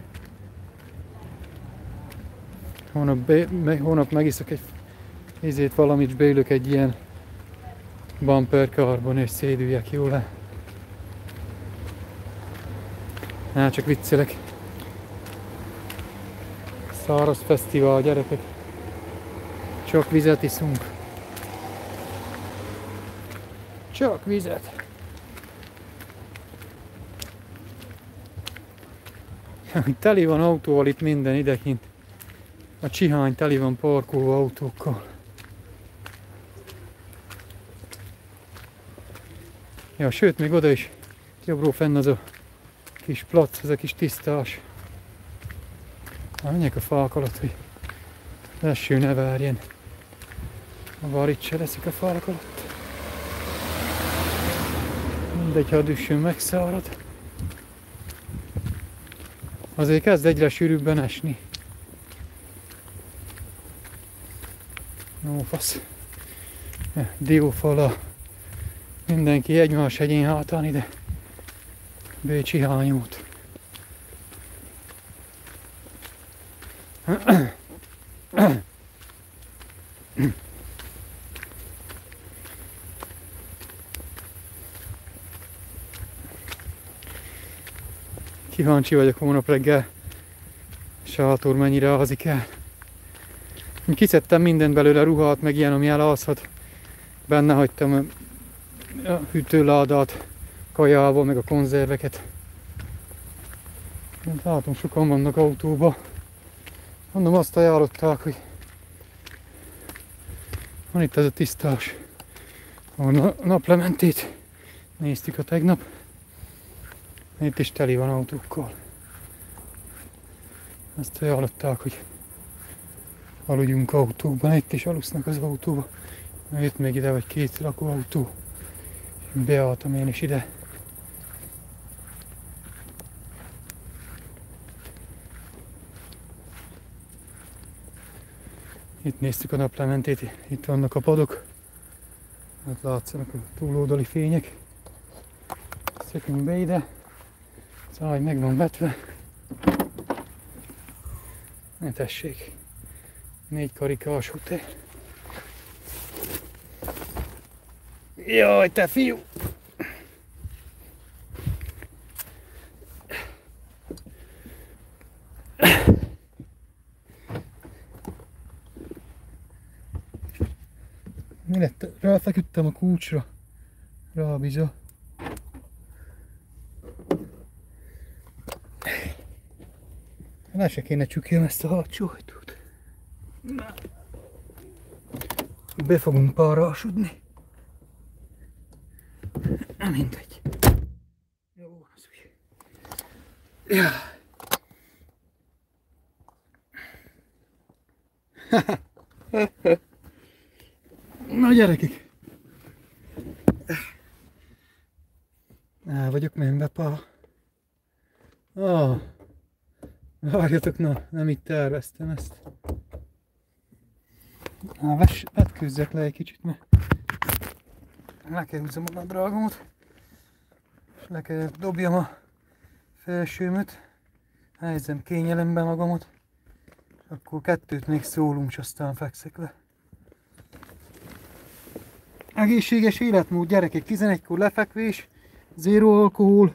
Hónap megiszok egy valamit, és beülök egy ilyen bumper carbon, és szédüljek jól le. Csak viccelek. Száraz fesztivál, gyerekek. Csak vizet iszunk. Csak vizet. Teli van autóval itt minden idekint. A Csihány teli van parkoló autókkal. Ja, sőt, még oda is jobbról fenn az a kis plac, ez a kis tisztás. Menjek a fák alatt, hogy eső ne verjen. A varit se leszik a fák alatt. Mindegy, ha a düssön megszárad. Azért kezd egyre sűrűbben esni. Ó, fasz. Diófala. Mindenki egymás hegyén hátán ide. Bécsi hányót. Kíváncsi vagyok hónap reggel, sátor mennyire alszik el. Kiszedtem mindent belőle, ruhát, meg ilyen, ami elalszhat. Benne hagytam a hűtőládát, kajával, meg a konzerveket. Látom, sokan vannak autóba. Mondom, azt ajánlották, hogy van itt ez a tisztás. A naplementét néztük a tegnap. Itt is teli van autókkal. Azt ajánlották, hogy aludjunk autóban. Itt is alusznak az autóba. Jött még ide vagy 2 lakóautó. Beálltam én is ide. Itt néztük a naplementét, itt vannak a padok. Ott látszanak a túloldali fények. Szökünk be ide. Az ágy meg van vetve. Ne tessék. 4 karikás hotel. Jaj, te fiú! Mi lett? Ráfeküdtem a kulcsra. Rábiza. Le se kéne csukjam ezt a hátsó ajtót. Be fogunk párásodni. Mindegy. Jó, az úgy. Ja. Na gyerekek! El vagyok menve, pá. Várjatok, na, nem itt terveztem ezt. Vetkőzzek le egy kicsit, mert le kell húzzam a nadrágomat. És le kell dobjam a felsőmöt. Helyezem kényelembe magamat. És akkor 2 még szólunk, és aztán fekszek le. Egészséges életmód, gyerekek, 11-kor lefekvés, 0 alkohol,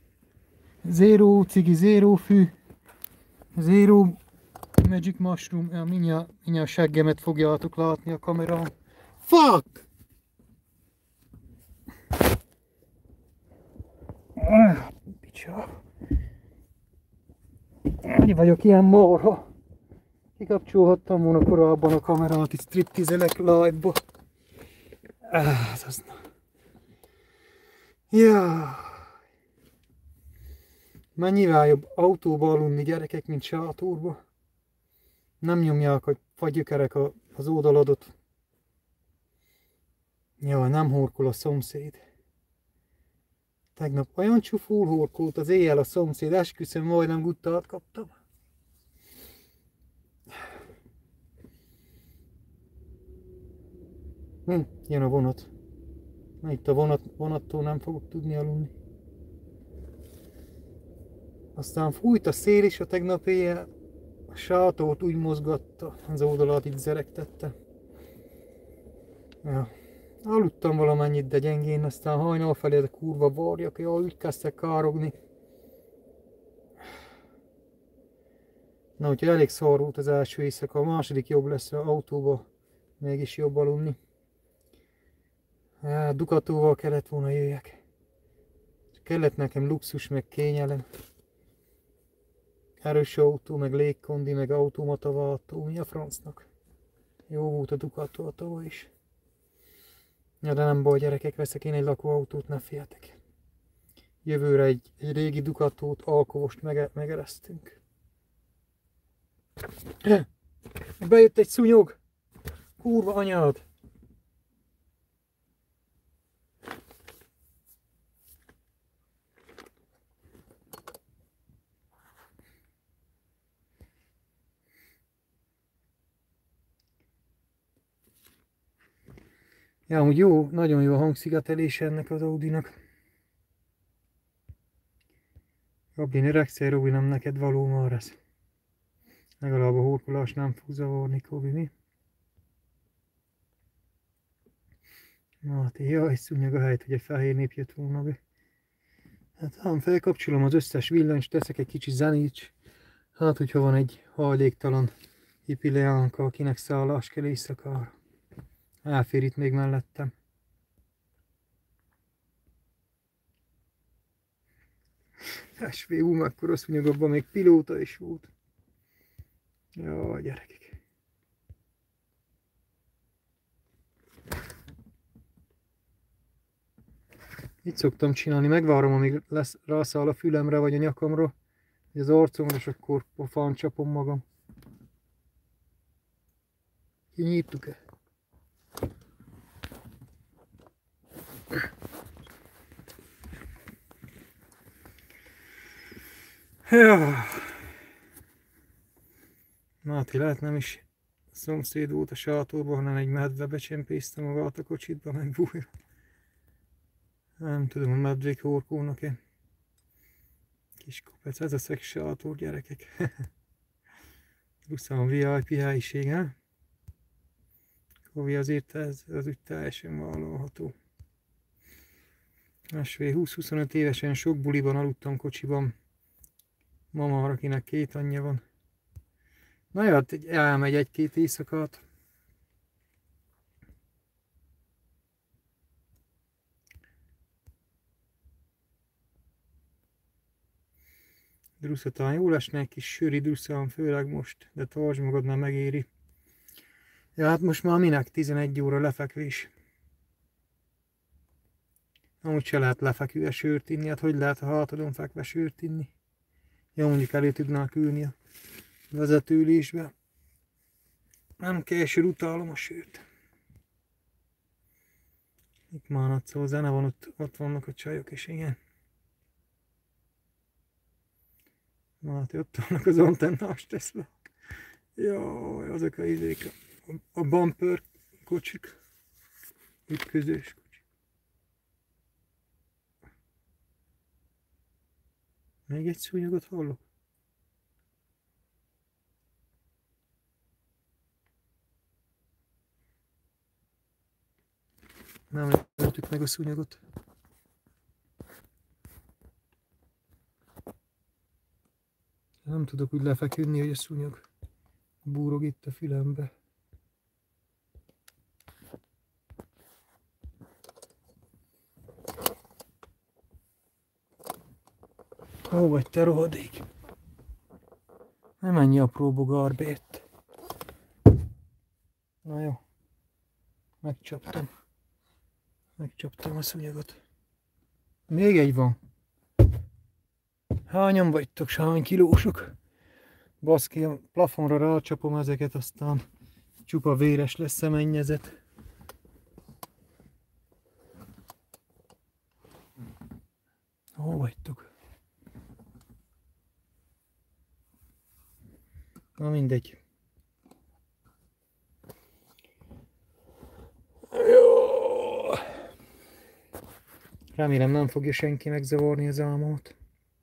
0 cigi, 0 fű, 0 magic mushroom, mindjárt seggemet fogjátok látni a kamerán. Fuck! Picsa. Annyi vagyok ilyen marha. Kikapcsolhattam volna korábban a kamerát, itt striptizelek live-ba. Ez az. Ja. Mennyivel jobb autóba aludni, gyerekek, mint sátorba. Nem nyomják a fagyökerek az oldaladot. Ja, nem horkol a szomszéd. Tegnap olyan csuful horkolt az éjjel a szomszéd, esküszöm, majdnem guttát kaptam. Jön a vonat. Na itt a vonattól nem fogok tudni aludni. Aztán fújt a szél is a tegnap éjjel. A sátót úgy mozgatta, az oldalát itt zeregtette. Ja. Aludtam valamennyit, de gyengén, aztán hajnal felé a kurva varjak, jól úgy kezdtek károgni. Na, hogyha elég szar volt az első éjszaka, a második jobb lesz az autóba, mégis jobb aludni. Ja, Ducatóval kellett volna jöjjek. Kellett nekem luxus, meg kényelem. Erős autó, meg légkondi, meg automataváltó, mi a francnak? Jó volt a Ducato tavaly is. Ja, de nem baj, gyerekek, veszek én egy lakóautót, ne féltek. Jövőre egy régi Ducatót, alkovost megeresztünk. Bejött egy szúnyog! Kurva anyád! Ja, amúgy jó, nagyon jó a hangszigetelése ennek az Audinak. Gabi, ne regszel, Robi, nem neked való már ez. Legalább a horkolás nem fog zavarni, Kobi, mi? Máté, jaj, szúnyog a helyt, hogy egy fehér nép jött volna be. Hát ám felkapcsolom az összes villanyt, teszek egy kicsi zenét. Hát, hogyha van egy hajléktalan hippi leánka, akinek szállás kell éjszakára. Elfér itt még mellettem. SVU, mekkora szúnyog, abban még pilóta is volt. Jaj, gyerekek. Így szoktam csinálni, megvárom, amíg rászáll a fülemre vagy a nyakamra, vagy az arcomra, és akkor pofán csapom magam. Kinyittuk-e? Ja. Máté, lehet nem is szomszéd volt a sátorban, hanem egy medve becsempészte magát a kocsitba, meg bújra. Nem tudom, a medvék horkónak-e. Kis kopec, ez a szex sátor, gyerekek. Pluszán VIP helyiség, he? Kovi, azért ez az úgy teljesen vállalható. Másfél 20-25 évesen sok buliban aludtam kocsiban. Mama, akinek 2 anyja van. Na jó, hát elmegy egy-két éjszakát. Drusszatán jól esne egy kis sűri drusszán, főleg most, de tartsd magad, már megéri. Ja, hát most már minek 11 óra lefekvés. Amúgy se lehet lefeküve sört inni, hát hogy lehet a hátadon fekve sört inni? Ja, mondjuk elő tudnák ülni a vezetőülésbe. Nem kell, sör, utálom a sört. Itt már nagy szó, zene van, ott vannak a csajok, és igen. Hát ott vannak az antennás Tesla. Jaj, azok a izék, a bumper kocsik. Ütközős kocsik. Még egy szúnyogot hallok? Nem öltük meg a szúnyogot. Nem tudok úgy lefeküdni, hogy a szúnyog búrog itt a fülembe. Ó, vagy te rohadék! Nem ennyi apró bogárbért. Na jó. Megcsaptam. Megcsaptam a szúnyogot. Még egy van. Hányan vagytok, hány kilósok? Baszki, a plafonra rácsapom ezeket, aztán csupa véres lesz szemennyezet. Hol vagytok? Na mindegy. Jó. Remélem nem fogja senki megzavarni az álmot.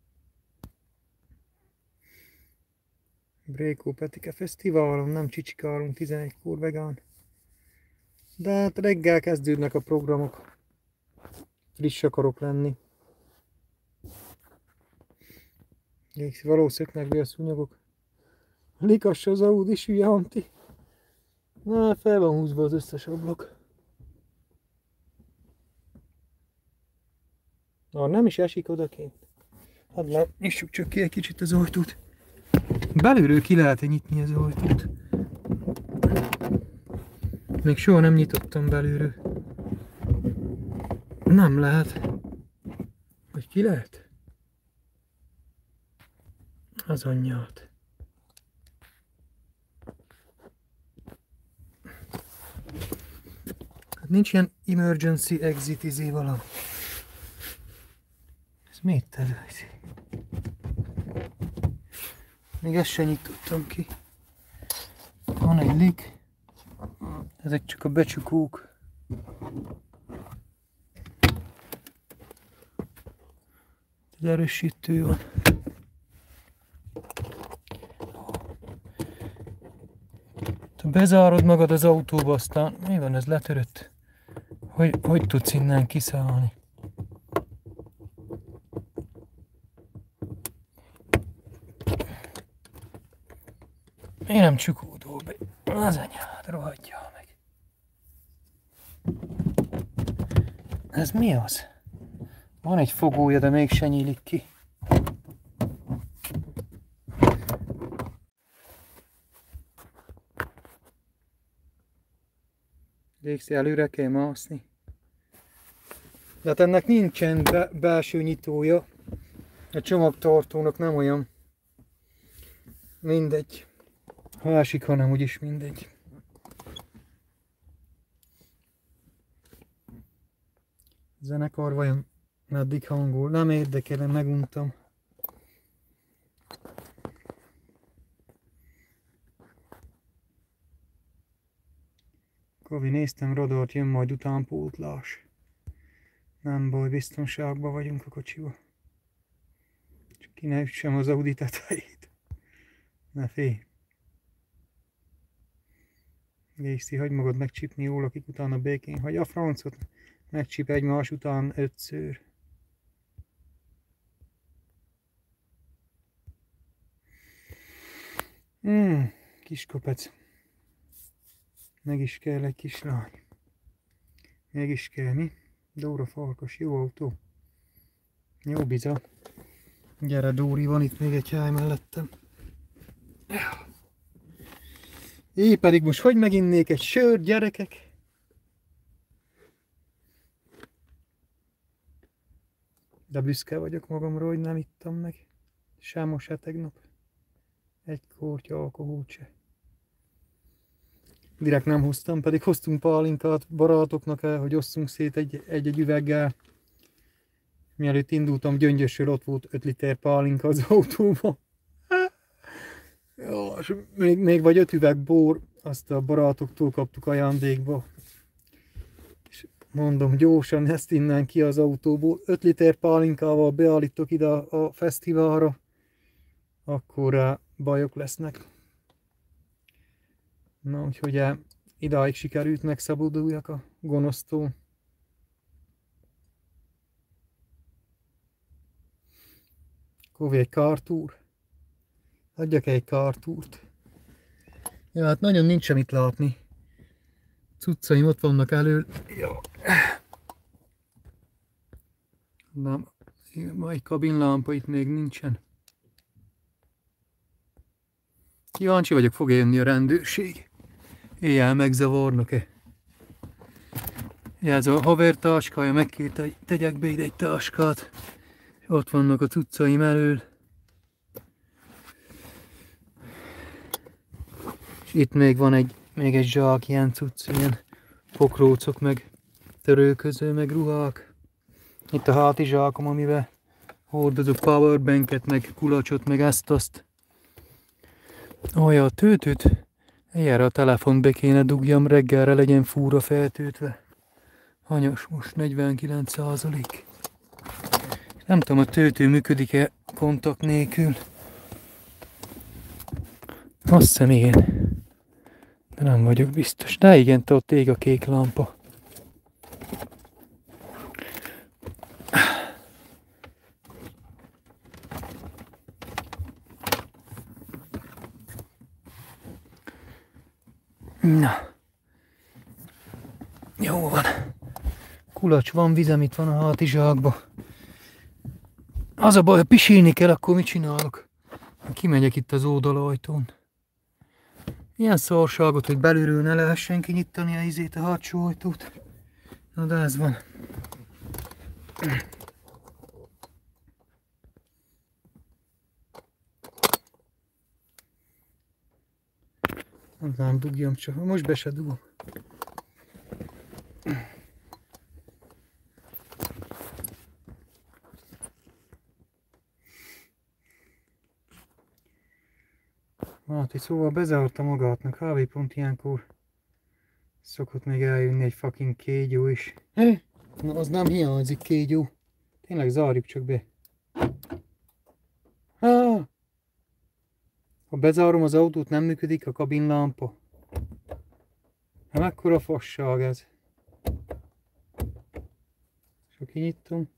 Brékó Petike Fesztiválon, nem csicsikálunk 11-kor vegán. De hát reggel kezdődnek a programok. Friss akarok lenni. Való szöknek be a szúnyogok. Likassa az Audi, hülye Anti. Na, fel van húzva az összes ablak. Na, nem is esik odakint. Hadd le, nyissuk csak ki egy kicsit az ajtót. Belülről ki lehet nyitni az ajtót. Még soha nem nyitottam belülről. Nem lehet. Vagy ki lehet? Az anyját. Hát nincs ilyen emergency exit izé valami. Ez miért területi? Még ezt sem nyitottam ki. Van egy lik. Ezek csak a becsukók. Egy erősítő van. Te bezárod magad az autóba, aztán mi van, ez letörött? Hogy tudsz innen kiszállni? Én nem csukódol be. Az anyád, rohadjál meg. Ez mi az? Van egy fogója, de mégsem nyílik ki. Végzi, előre kell mászni. De hát ennek nincsen belső nyitója. A csomagtartónak nem olyan. Mindegy. Ha esik, hanem úgyis mindegy. Zenekar vajon meddig hangol? Nem érdekel, meguntam. Kovi, néztem radart, jön majd utánpótlás. Nem baj, biztonságban vagyunk a kocsiba. Csak ki ne üssem az Audi tetejét. Ne félj. Gészti, hagyd magad megcsípni jól, akik utána békén hagy a francot. Megcsíp egymás után 5-ször. Kiskopec. Meg is kell egy kislány. Meg is kell, mi? Dóra Farkas, jó autó. Jó biza. Gyere Dóri, van itt még egy hely mellettem. Én pedig most hogy meginnék egy sört, gyerekek? De büszke vagyok magamra, hogy nem ittam meg. Sem most se tegnap. Egy kortya alkoholt se. Direkt nem hoztam, pedig hoztunk pálinkát barátoknak el, hogy osszunk szét egy üveggel. Mielőtt indultam, Gyöngyösről ott volt 5 liter pálinka az autóban. Ja, és még vagy 5 üveg bor, azt a barátoktól kaptuk ajándékba. És mondom, gyorsan ezt innen ki az autóból. 5 liter pálinkával beállítok ide a fesztiválra, akkor bajok lesznek. Na, úgyhogy idáig sikerült megszabaduljak a gonosztól. Kovi, egy kártúr? Adjak egy kártúrt. Ja, hát nagyon nincs mit látni. Cuccaim ott vannak elől. Jó. Nem, egy kabinlámpa itt még nincsen. Kíváncsi vagyok, fog jönni a rendőrség. Éjjel megzavarnak-e? Ez a haver táskája, megkérte, hogy tegyek be ide egy táskát. És ott vannak a cuccaim elől. És itt még van még egy zsák, ilyen cucc, ilyen pokrócok, meg törölköző, meg ruhák. Itt a hátizsákom, amivel hordozok powerbanket, meg kulacsot, meg ezt-azt. Olyan a töltőt, erre a telefont be kéne dugjam, reggelre legyen fúra feltöltve. Hanyas most 49%. Nem tudom, a töltő működik-e kontakt nélkül. Azt hiszem igen. De nem vagyok biztos. De igen, te ott ég a kék lámpa. Na. Jó van. Kulacs van, vizem itt van a hátizsákba. Az a baj, ha pisilni kell, akkor mit csinálok? Kimegyek itt az oldalajtón. Ilyen szarságot, hogy belülről ne lehessen kinyitani a hátsó ajtót. Na de ez van. Nem dugjam csak, most be se dugom. Hát, szóval bezárta magátnak, kávépont ilyenkor szokott még eljönni egy fucking kégyó is. Na, az nem hiányzik, kégyó. Tényleg zárjuk csak be. Ha bezárom az autót, nem működik a kabinlámpa. Nem ekkora fasság ez. És ha kinyitom,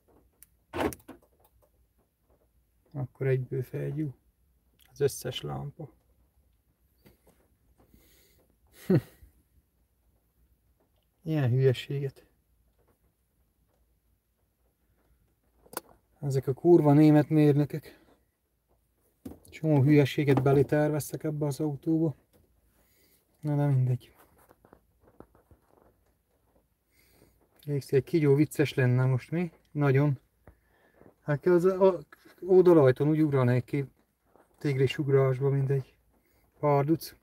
akkor egyből felgyúl az összes lámpa. Ilyen hülyeséget. Ezek a kurva német mérnökök. Csomó hülyeséget beléterveztek ebbe az autóba. Na de mindegy. Egy kígyó vicces lenne most, mi? Nagyon. Hát az oldalajton úgy ugranék ki tigris ugrásba, mindegy párduc.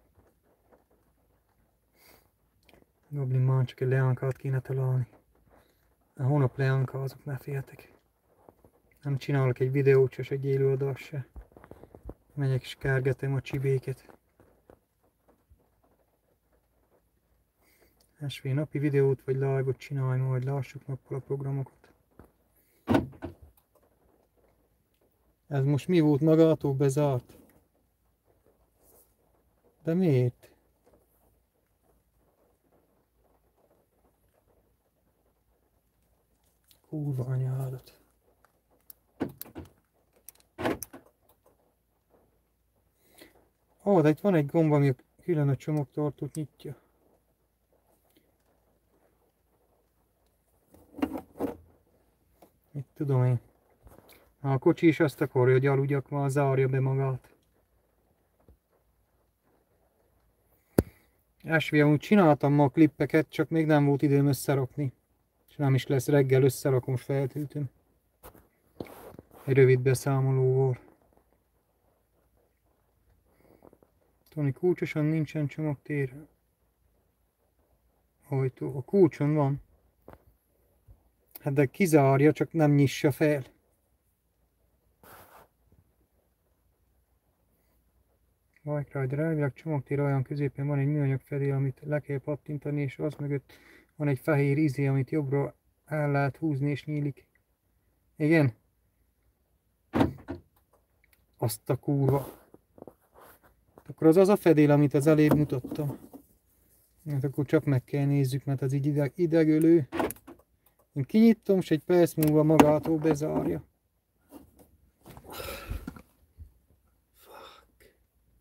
Goblin már csak egy leánkát kéne találni. A hónap leánkázok, ne féltek. Nem csinálok egy videót, se egy élőadást se. Megyek és kergetem a csibéket. Esvé napi videót vagy live-ot csinálj, majd lássuk nappal a programokat. Ez most mi volt, magától bezárt? De miért? Kurva anyádat. Ó, de itt van egy gomb, ami külön a csomagtartót nyitja. Mit tudom én. A kocsi is azt akarja, hogy aludjak, már zárja be magát. Esvi, amúgy csináltam ma a klippeket, csak még nem volt időm összerakni. És nem is lesz, reggel összerakom, feltöltöm. Egy rövid beszámolóval. Toni, kulcsosan nincsen csomagtér. Ajtó. A kulcson van. Hát de kizárja, csak nem nyissa fel. Bike Rider, elvileg csomagtér olyan középen van egy műanyag fedél, amit le kell pattintani, és az mögött van egy fehér izé, amit jobbra el lehet húzni és nyílik. Igen? Azt a kurva. Akkor az a fedél, amit az elébb mutattam. Hát akkor csak meg kell nézzük, mert az így idegölő. Én kinyitom, és egy perc múlva magától bezárja. Fuck.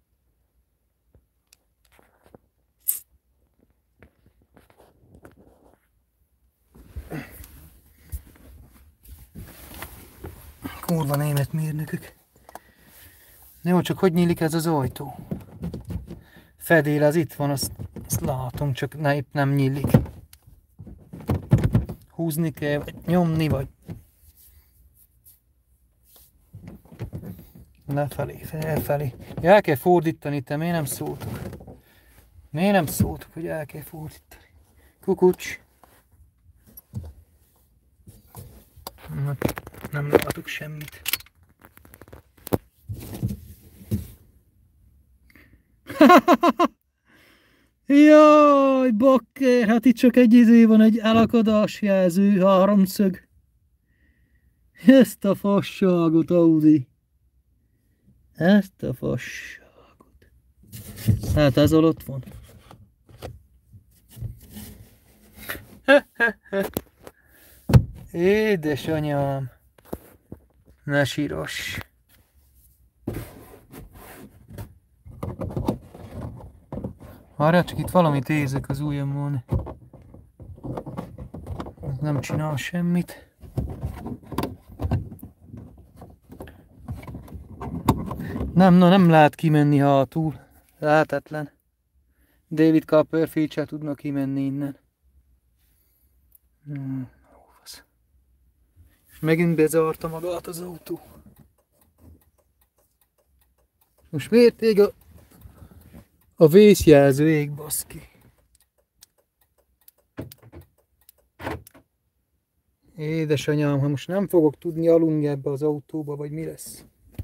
Kurva német mérnökök. Jó, csak hogy nyílik ez az ajtó? Fedél, az itt van, azt látom, csak épp nem nyílik. Húzni kell, vagy nyomni, vagy... Lefelé, felfelé. Ja, el kell fordítani, te miért nem szóltok? Miért nem szóltok, hogy el kell fordítani? Kukucs! Nem látok semmit. Jaj, bakker, hát itt csak egy izé van, egy elakadásjelző háromszög. Ezt a fasságot, Audi. Ezt a fasságot. Hát ez alatt van. Édesanyám. Ne síros. Várjál, csak itt valamit érzek az ujjamon. Nem csinál semmit. Nem lehet kimenni hátul. Lehetetlen. David Copperfield se tudna kimenni innen. Megint bezárta magát az autó. Most miért ég a vészjelző ég, baszki? Édesanyám, ha most nem fogok tudni aludni ebbe az autóba, vagy mi lesz?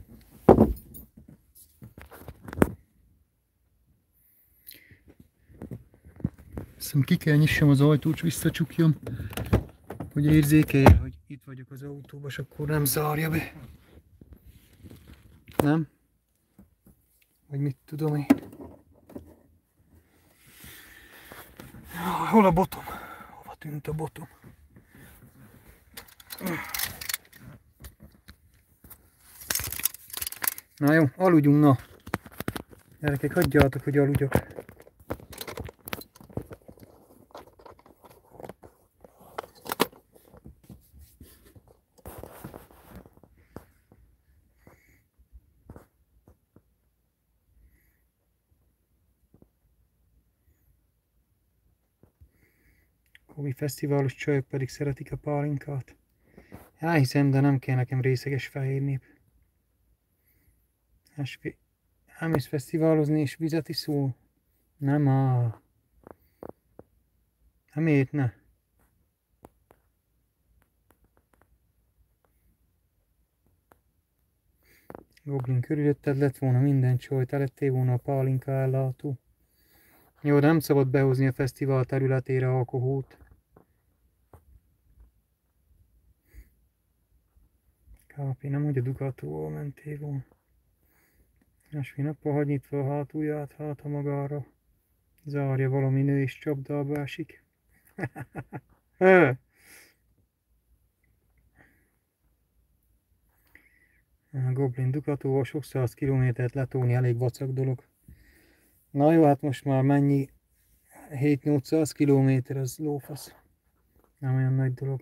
Hiszem ki kell nyissam az ajtót, és visszacsukjam, hogy érzékelje, hogy itt vagyok az autóba, és akkor nem zárja be. Nem? Vagy mit tudom én? Hol a botom? Hova tűnt a botom? Na jó, aludjunk, na. Gyerekek, hagyjátok, hogy aludjak. Kobi fesztiválos csajok pedig szeretik a pálinkát. Elhiszem, de nem kell nekem részeges fehér nép. Elmész fesztiválozni és vizet iszol? Nem áll. Nem étne. Goblin, körülötted lett volna minden csaj, te lettél volna a pálinka ellátó. Jó, de nem szabad behozni a fesztivál területére alkoholt. Kápi, nem úgy a Ducatóval mentél volna. Másfél nappal hagy nyitva a hátulját, hát ha magára zárja valami nő és csapdába esik. A Goblin, Ducatóval sok 100 kilométert letolni elég vacak dolog. Na jó, hát most már mennyi? 7-800 kilométer, az lófasz. Nem olyan nagy dolog.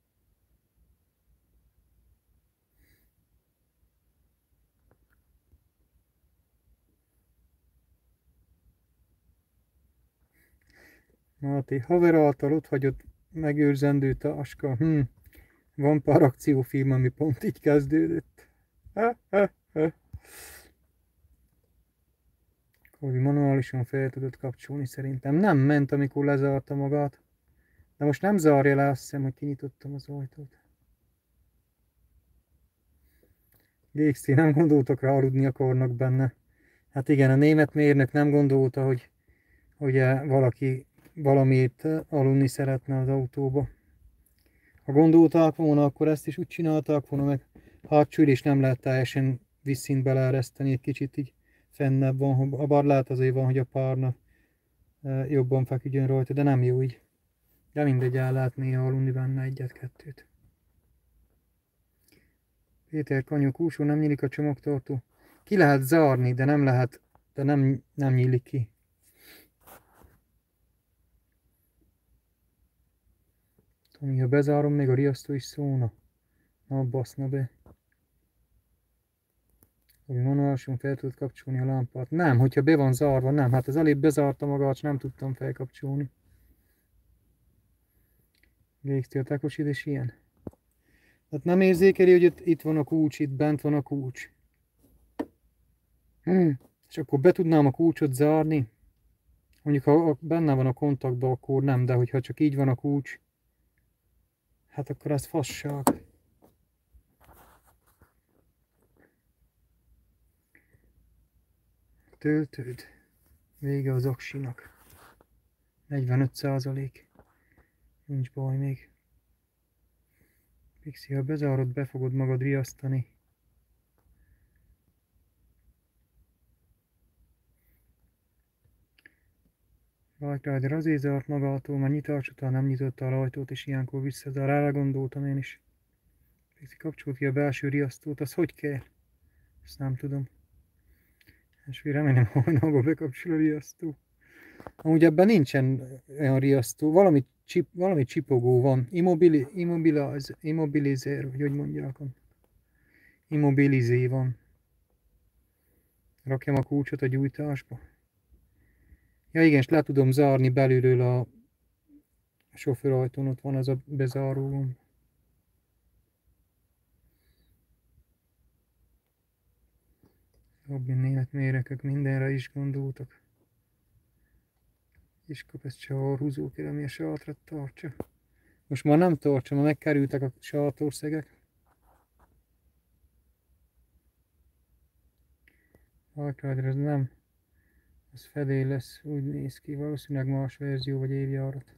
Máté, haver által ott hagyott megőrzendő táska. Van pár akciófilm, ami pont így kezdődött. Kobi manuálisan fel tudod kapcsolni szerintem. Nem ment, amikor lezárta magát. De most nem zárja le, azt hiszem, hogy kinyitottam az ajtót. GXT, nem gondoltak rá, aludni akarnak benne. Hát igen, a német mérnök nem gondolta, hogy valaki valamit aludni szeretne az autóba. Ha gondolták volna, akkor ezt is úgy csinálták volna, meg hátsó ülés nem lehet teljesen vízszint beleereszteni, egy kicsit így fennebb van, bár lehet azért van, hogy a párna jobban feküdjön rajta, de nem jó így. De mindegy, el lehet néha aludni benne egyet-kettőt. Péter, Kanyó, Kúsó, nem nyílik a csomagtartó. Ki lehet zárni, de nem lehet, de nem nyílik ki. Tomi, ha bezárom, még a riasztó is szólna. Na, baszna be. Hogy manuálisan fel tudod kapcsolni a lámpát. Nem, hogyha be van zárva, nem. Hát az előbb bezárta magát, nem tudtam felkapcsolni. GXT, a tekosid és ilyen. Hát nem érzékeli, hogy itt van a kulcs, itt bent van a kulcs. És akkor be tudnám a kulcsot zárni. Mondjuk, ha benne van a kontaktban, akkor nem, de hogyha csak így van a kulcs, hát akkor ez fasság. Töltőd. Vége az aksinak. 45%. Nincs baj még. Pixi, ha bezárod, be fogod magad riasztani. Light Rider azért zárt magától, mert nyitás után nem nyitotta a ajtót, és ilyenkor visszazár. Erre gondoltam én is. Pixi, kapcsolt ki a belső riasztót, az hogy kell? Ezt nem tudom. És remélem, hogy hajnalban bekapcsol a riasztó. Amúgy ebben nincsen olyan riasztó, valami csipogó van. Immobilizer, vagy hogy mondják. Immobilizé van. Rakjam a kulcsot a gyújtásba. Ja igen, és le tudom zárni belülről a sofőrajtón, ott van az a bezáró gomb. Goblin német méregek mindenre is gondoltak. És kap ezt sárhúzókért, ami a sátrat tartsa. Most már nem tartsa, mert megkerültek a sátorszegek. Arcade ez nem. Az fedél lesz, úgy néz ki. Valószínűleg más verzió vagy évjárat.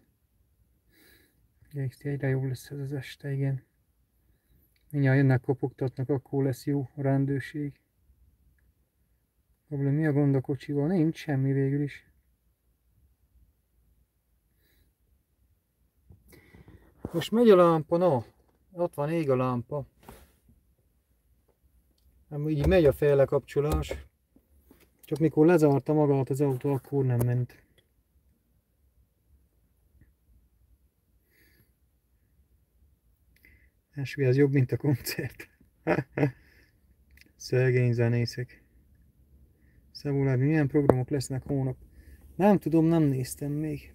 Egyre jobb lesz ez az este, igen. Mindjárt jönnek, kopogtatnak, akkor lesz jó a rendőrség. Goblin, mi a gond a kocsival? Nincs semmi végül is. Most megy a lámpa, no. Ott van, ég a lámpa. Nem, így megy a fejlekapcsolás. Csak mikor lezárta magát az autó, akkor nem ment. Esvi, ez jobb, mint a koncert. Szegény zenészek. Szabulád, milyen programok lesznek hónap? Nem tudom, nem néztem még.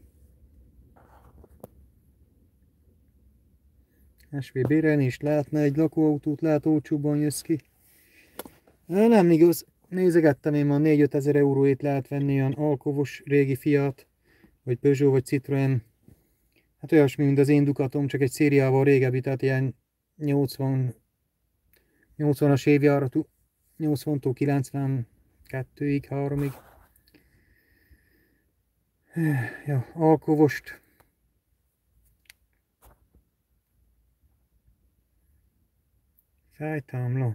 Esvi, bérelni is lehetne egy lakóautót, lehet olcsóbban jössz ki. Nem igaz. Nézegettem én már 4-5 ezer euróért lehet venni olyan alkovos régi Fiat, vagy Peugeot, vagy Citroen. Hát olyasmi, mint az én Ducatom, csak egy szériával régebbi, tehát ilyen 80-as évjáratú, 80-tól 92-ig, 3-ig. Ja, alkovost. Fejtámla.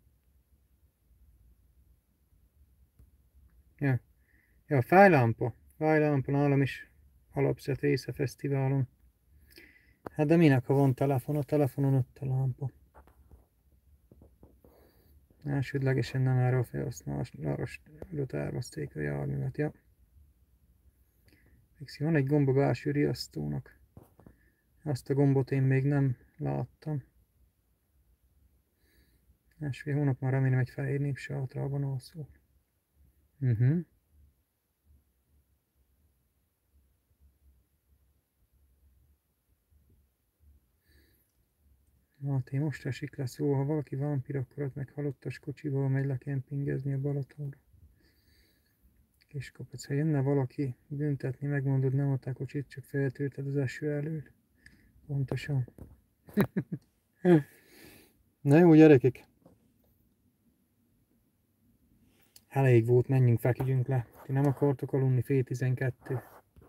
Ja, fájlámpa nálam is alapszett része fesztiválon. Hát de minek, ha van telefon, a telefonon ott a lámpa. Elsődlegesen nem erre a felhasználásra tervezték a járművet, ja. Van egy gomb a belső riasztónak. Azt a gombot én még nem láttam. Másfél hónap már remélem egy fehér népsátrában alszol. Máté, most esik le szó, ha valaki vámpirokkorat meg halottas kocsival megy le kempingezni a Balatonra. Kiskapec, ha jönne valaki büntetni, megmondod, nem adták kocsit, csak feltörted az eső elől. Pontosan. Na jó, gyerekek. Elég volt, menjünk, feküdjünk le. Ti nem akartok aludni, fél 12.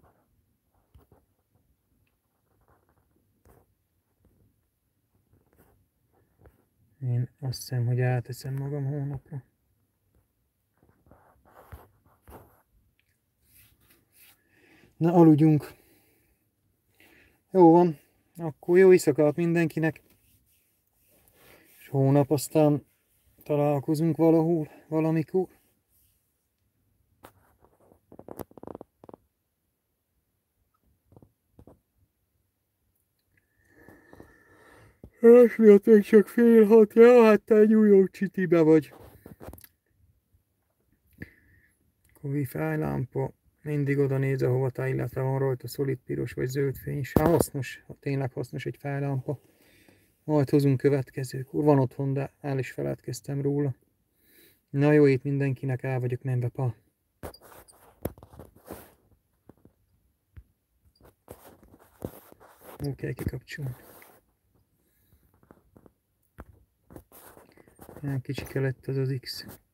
Én azt hiszem, hogy elteszem magam hónapra. Na, aludjunk. Jó van, akkor jó éjszakát mindenkinek. És hónap aztán találkozunk valahol, valamikor. És miatt még csak fél 6, ja, hát te egy új csitibe vagy. Kovi fejlámpa, mindig oda néz, ahova te, illetve van rajta szolid piros vagy zöld fény is. Hát hasznos, tényleg hasznos egy fejlámpa. Majd hozunk következőkor. Van otthon, de el is feledkeztem róla. Na jó ét mindenkinek, el vagyok menve, pa. Oké, kikapcsolom. Ilyen kicsike lett az X.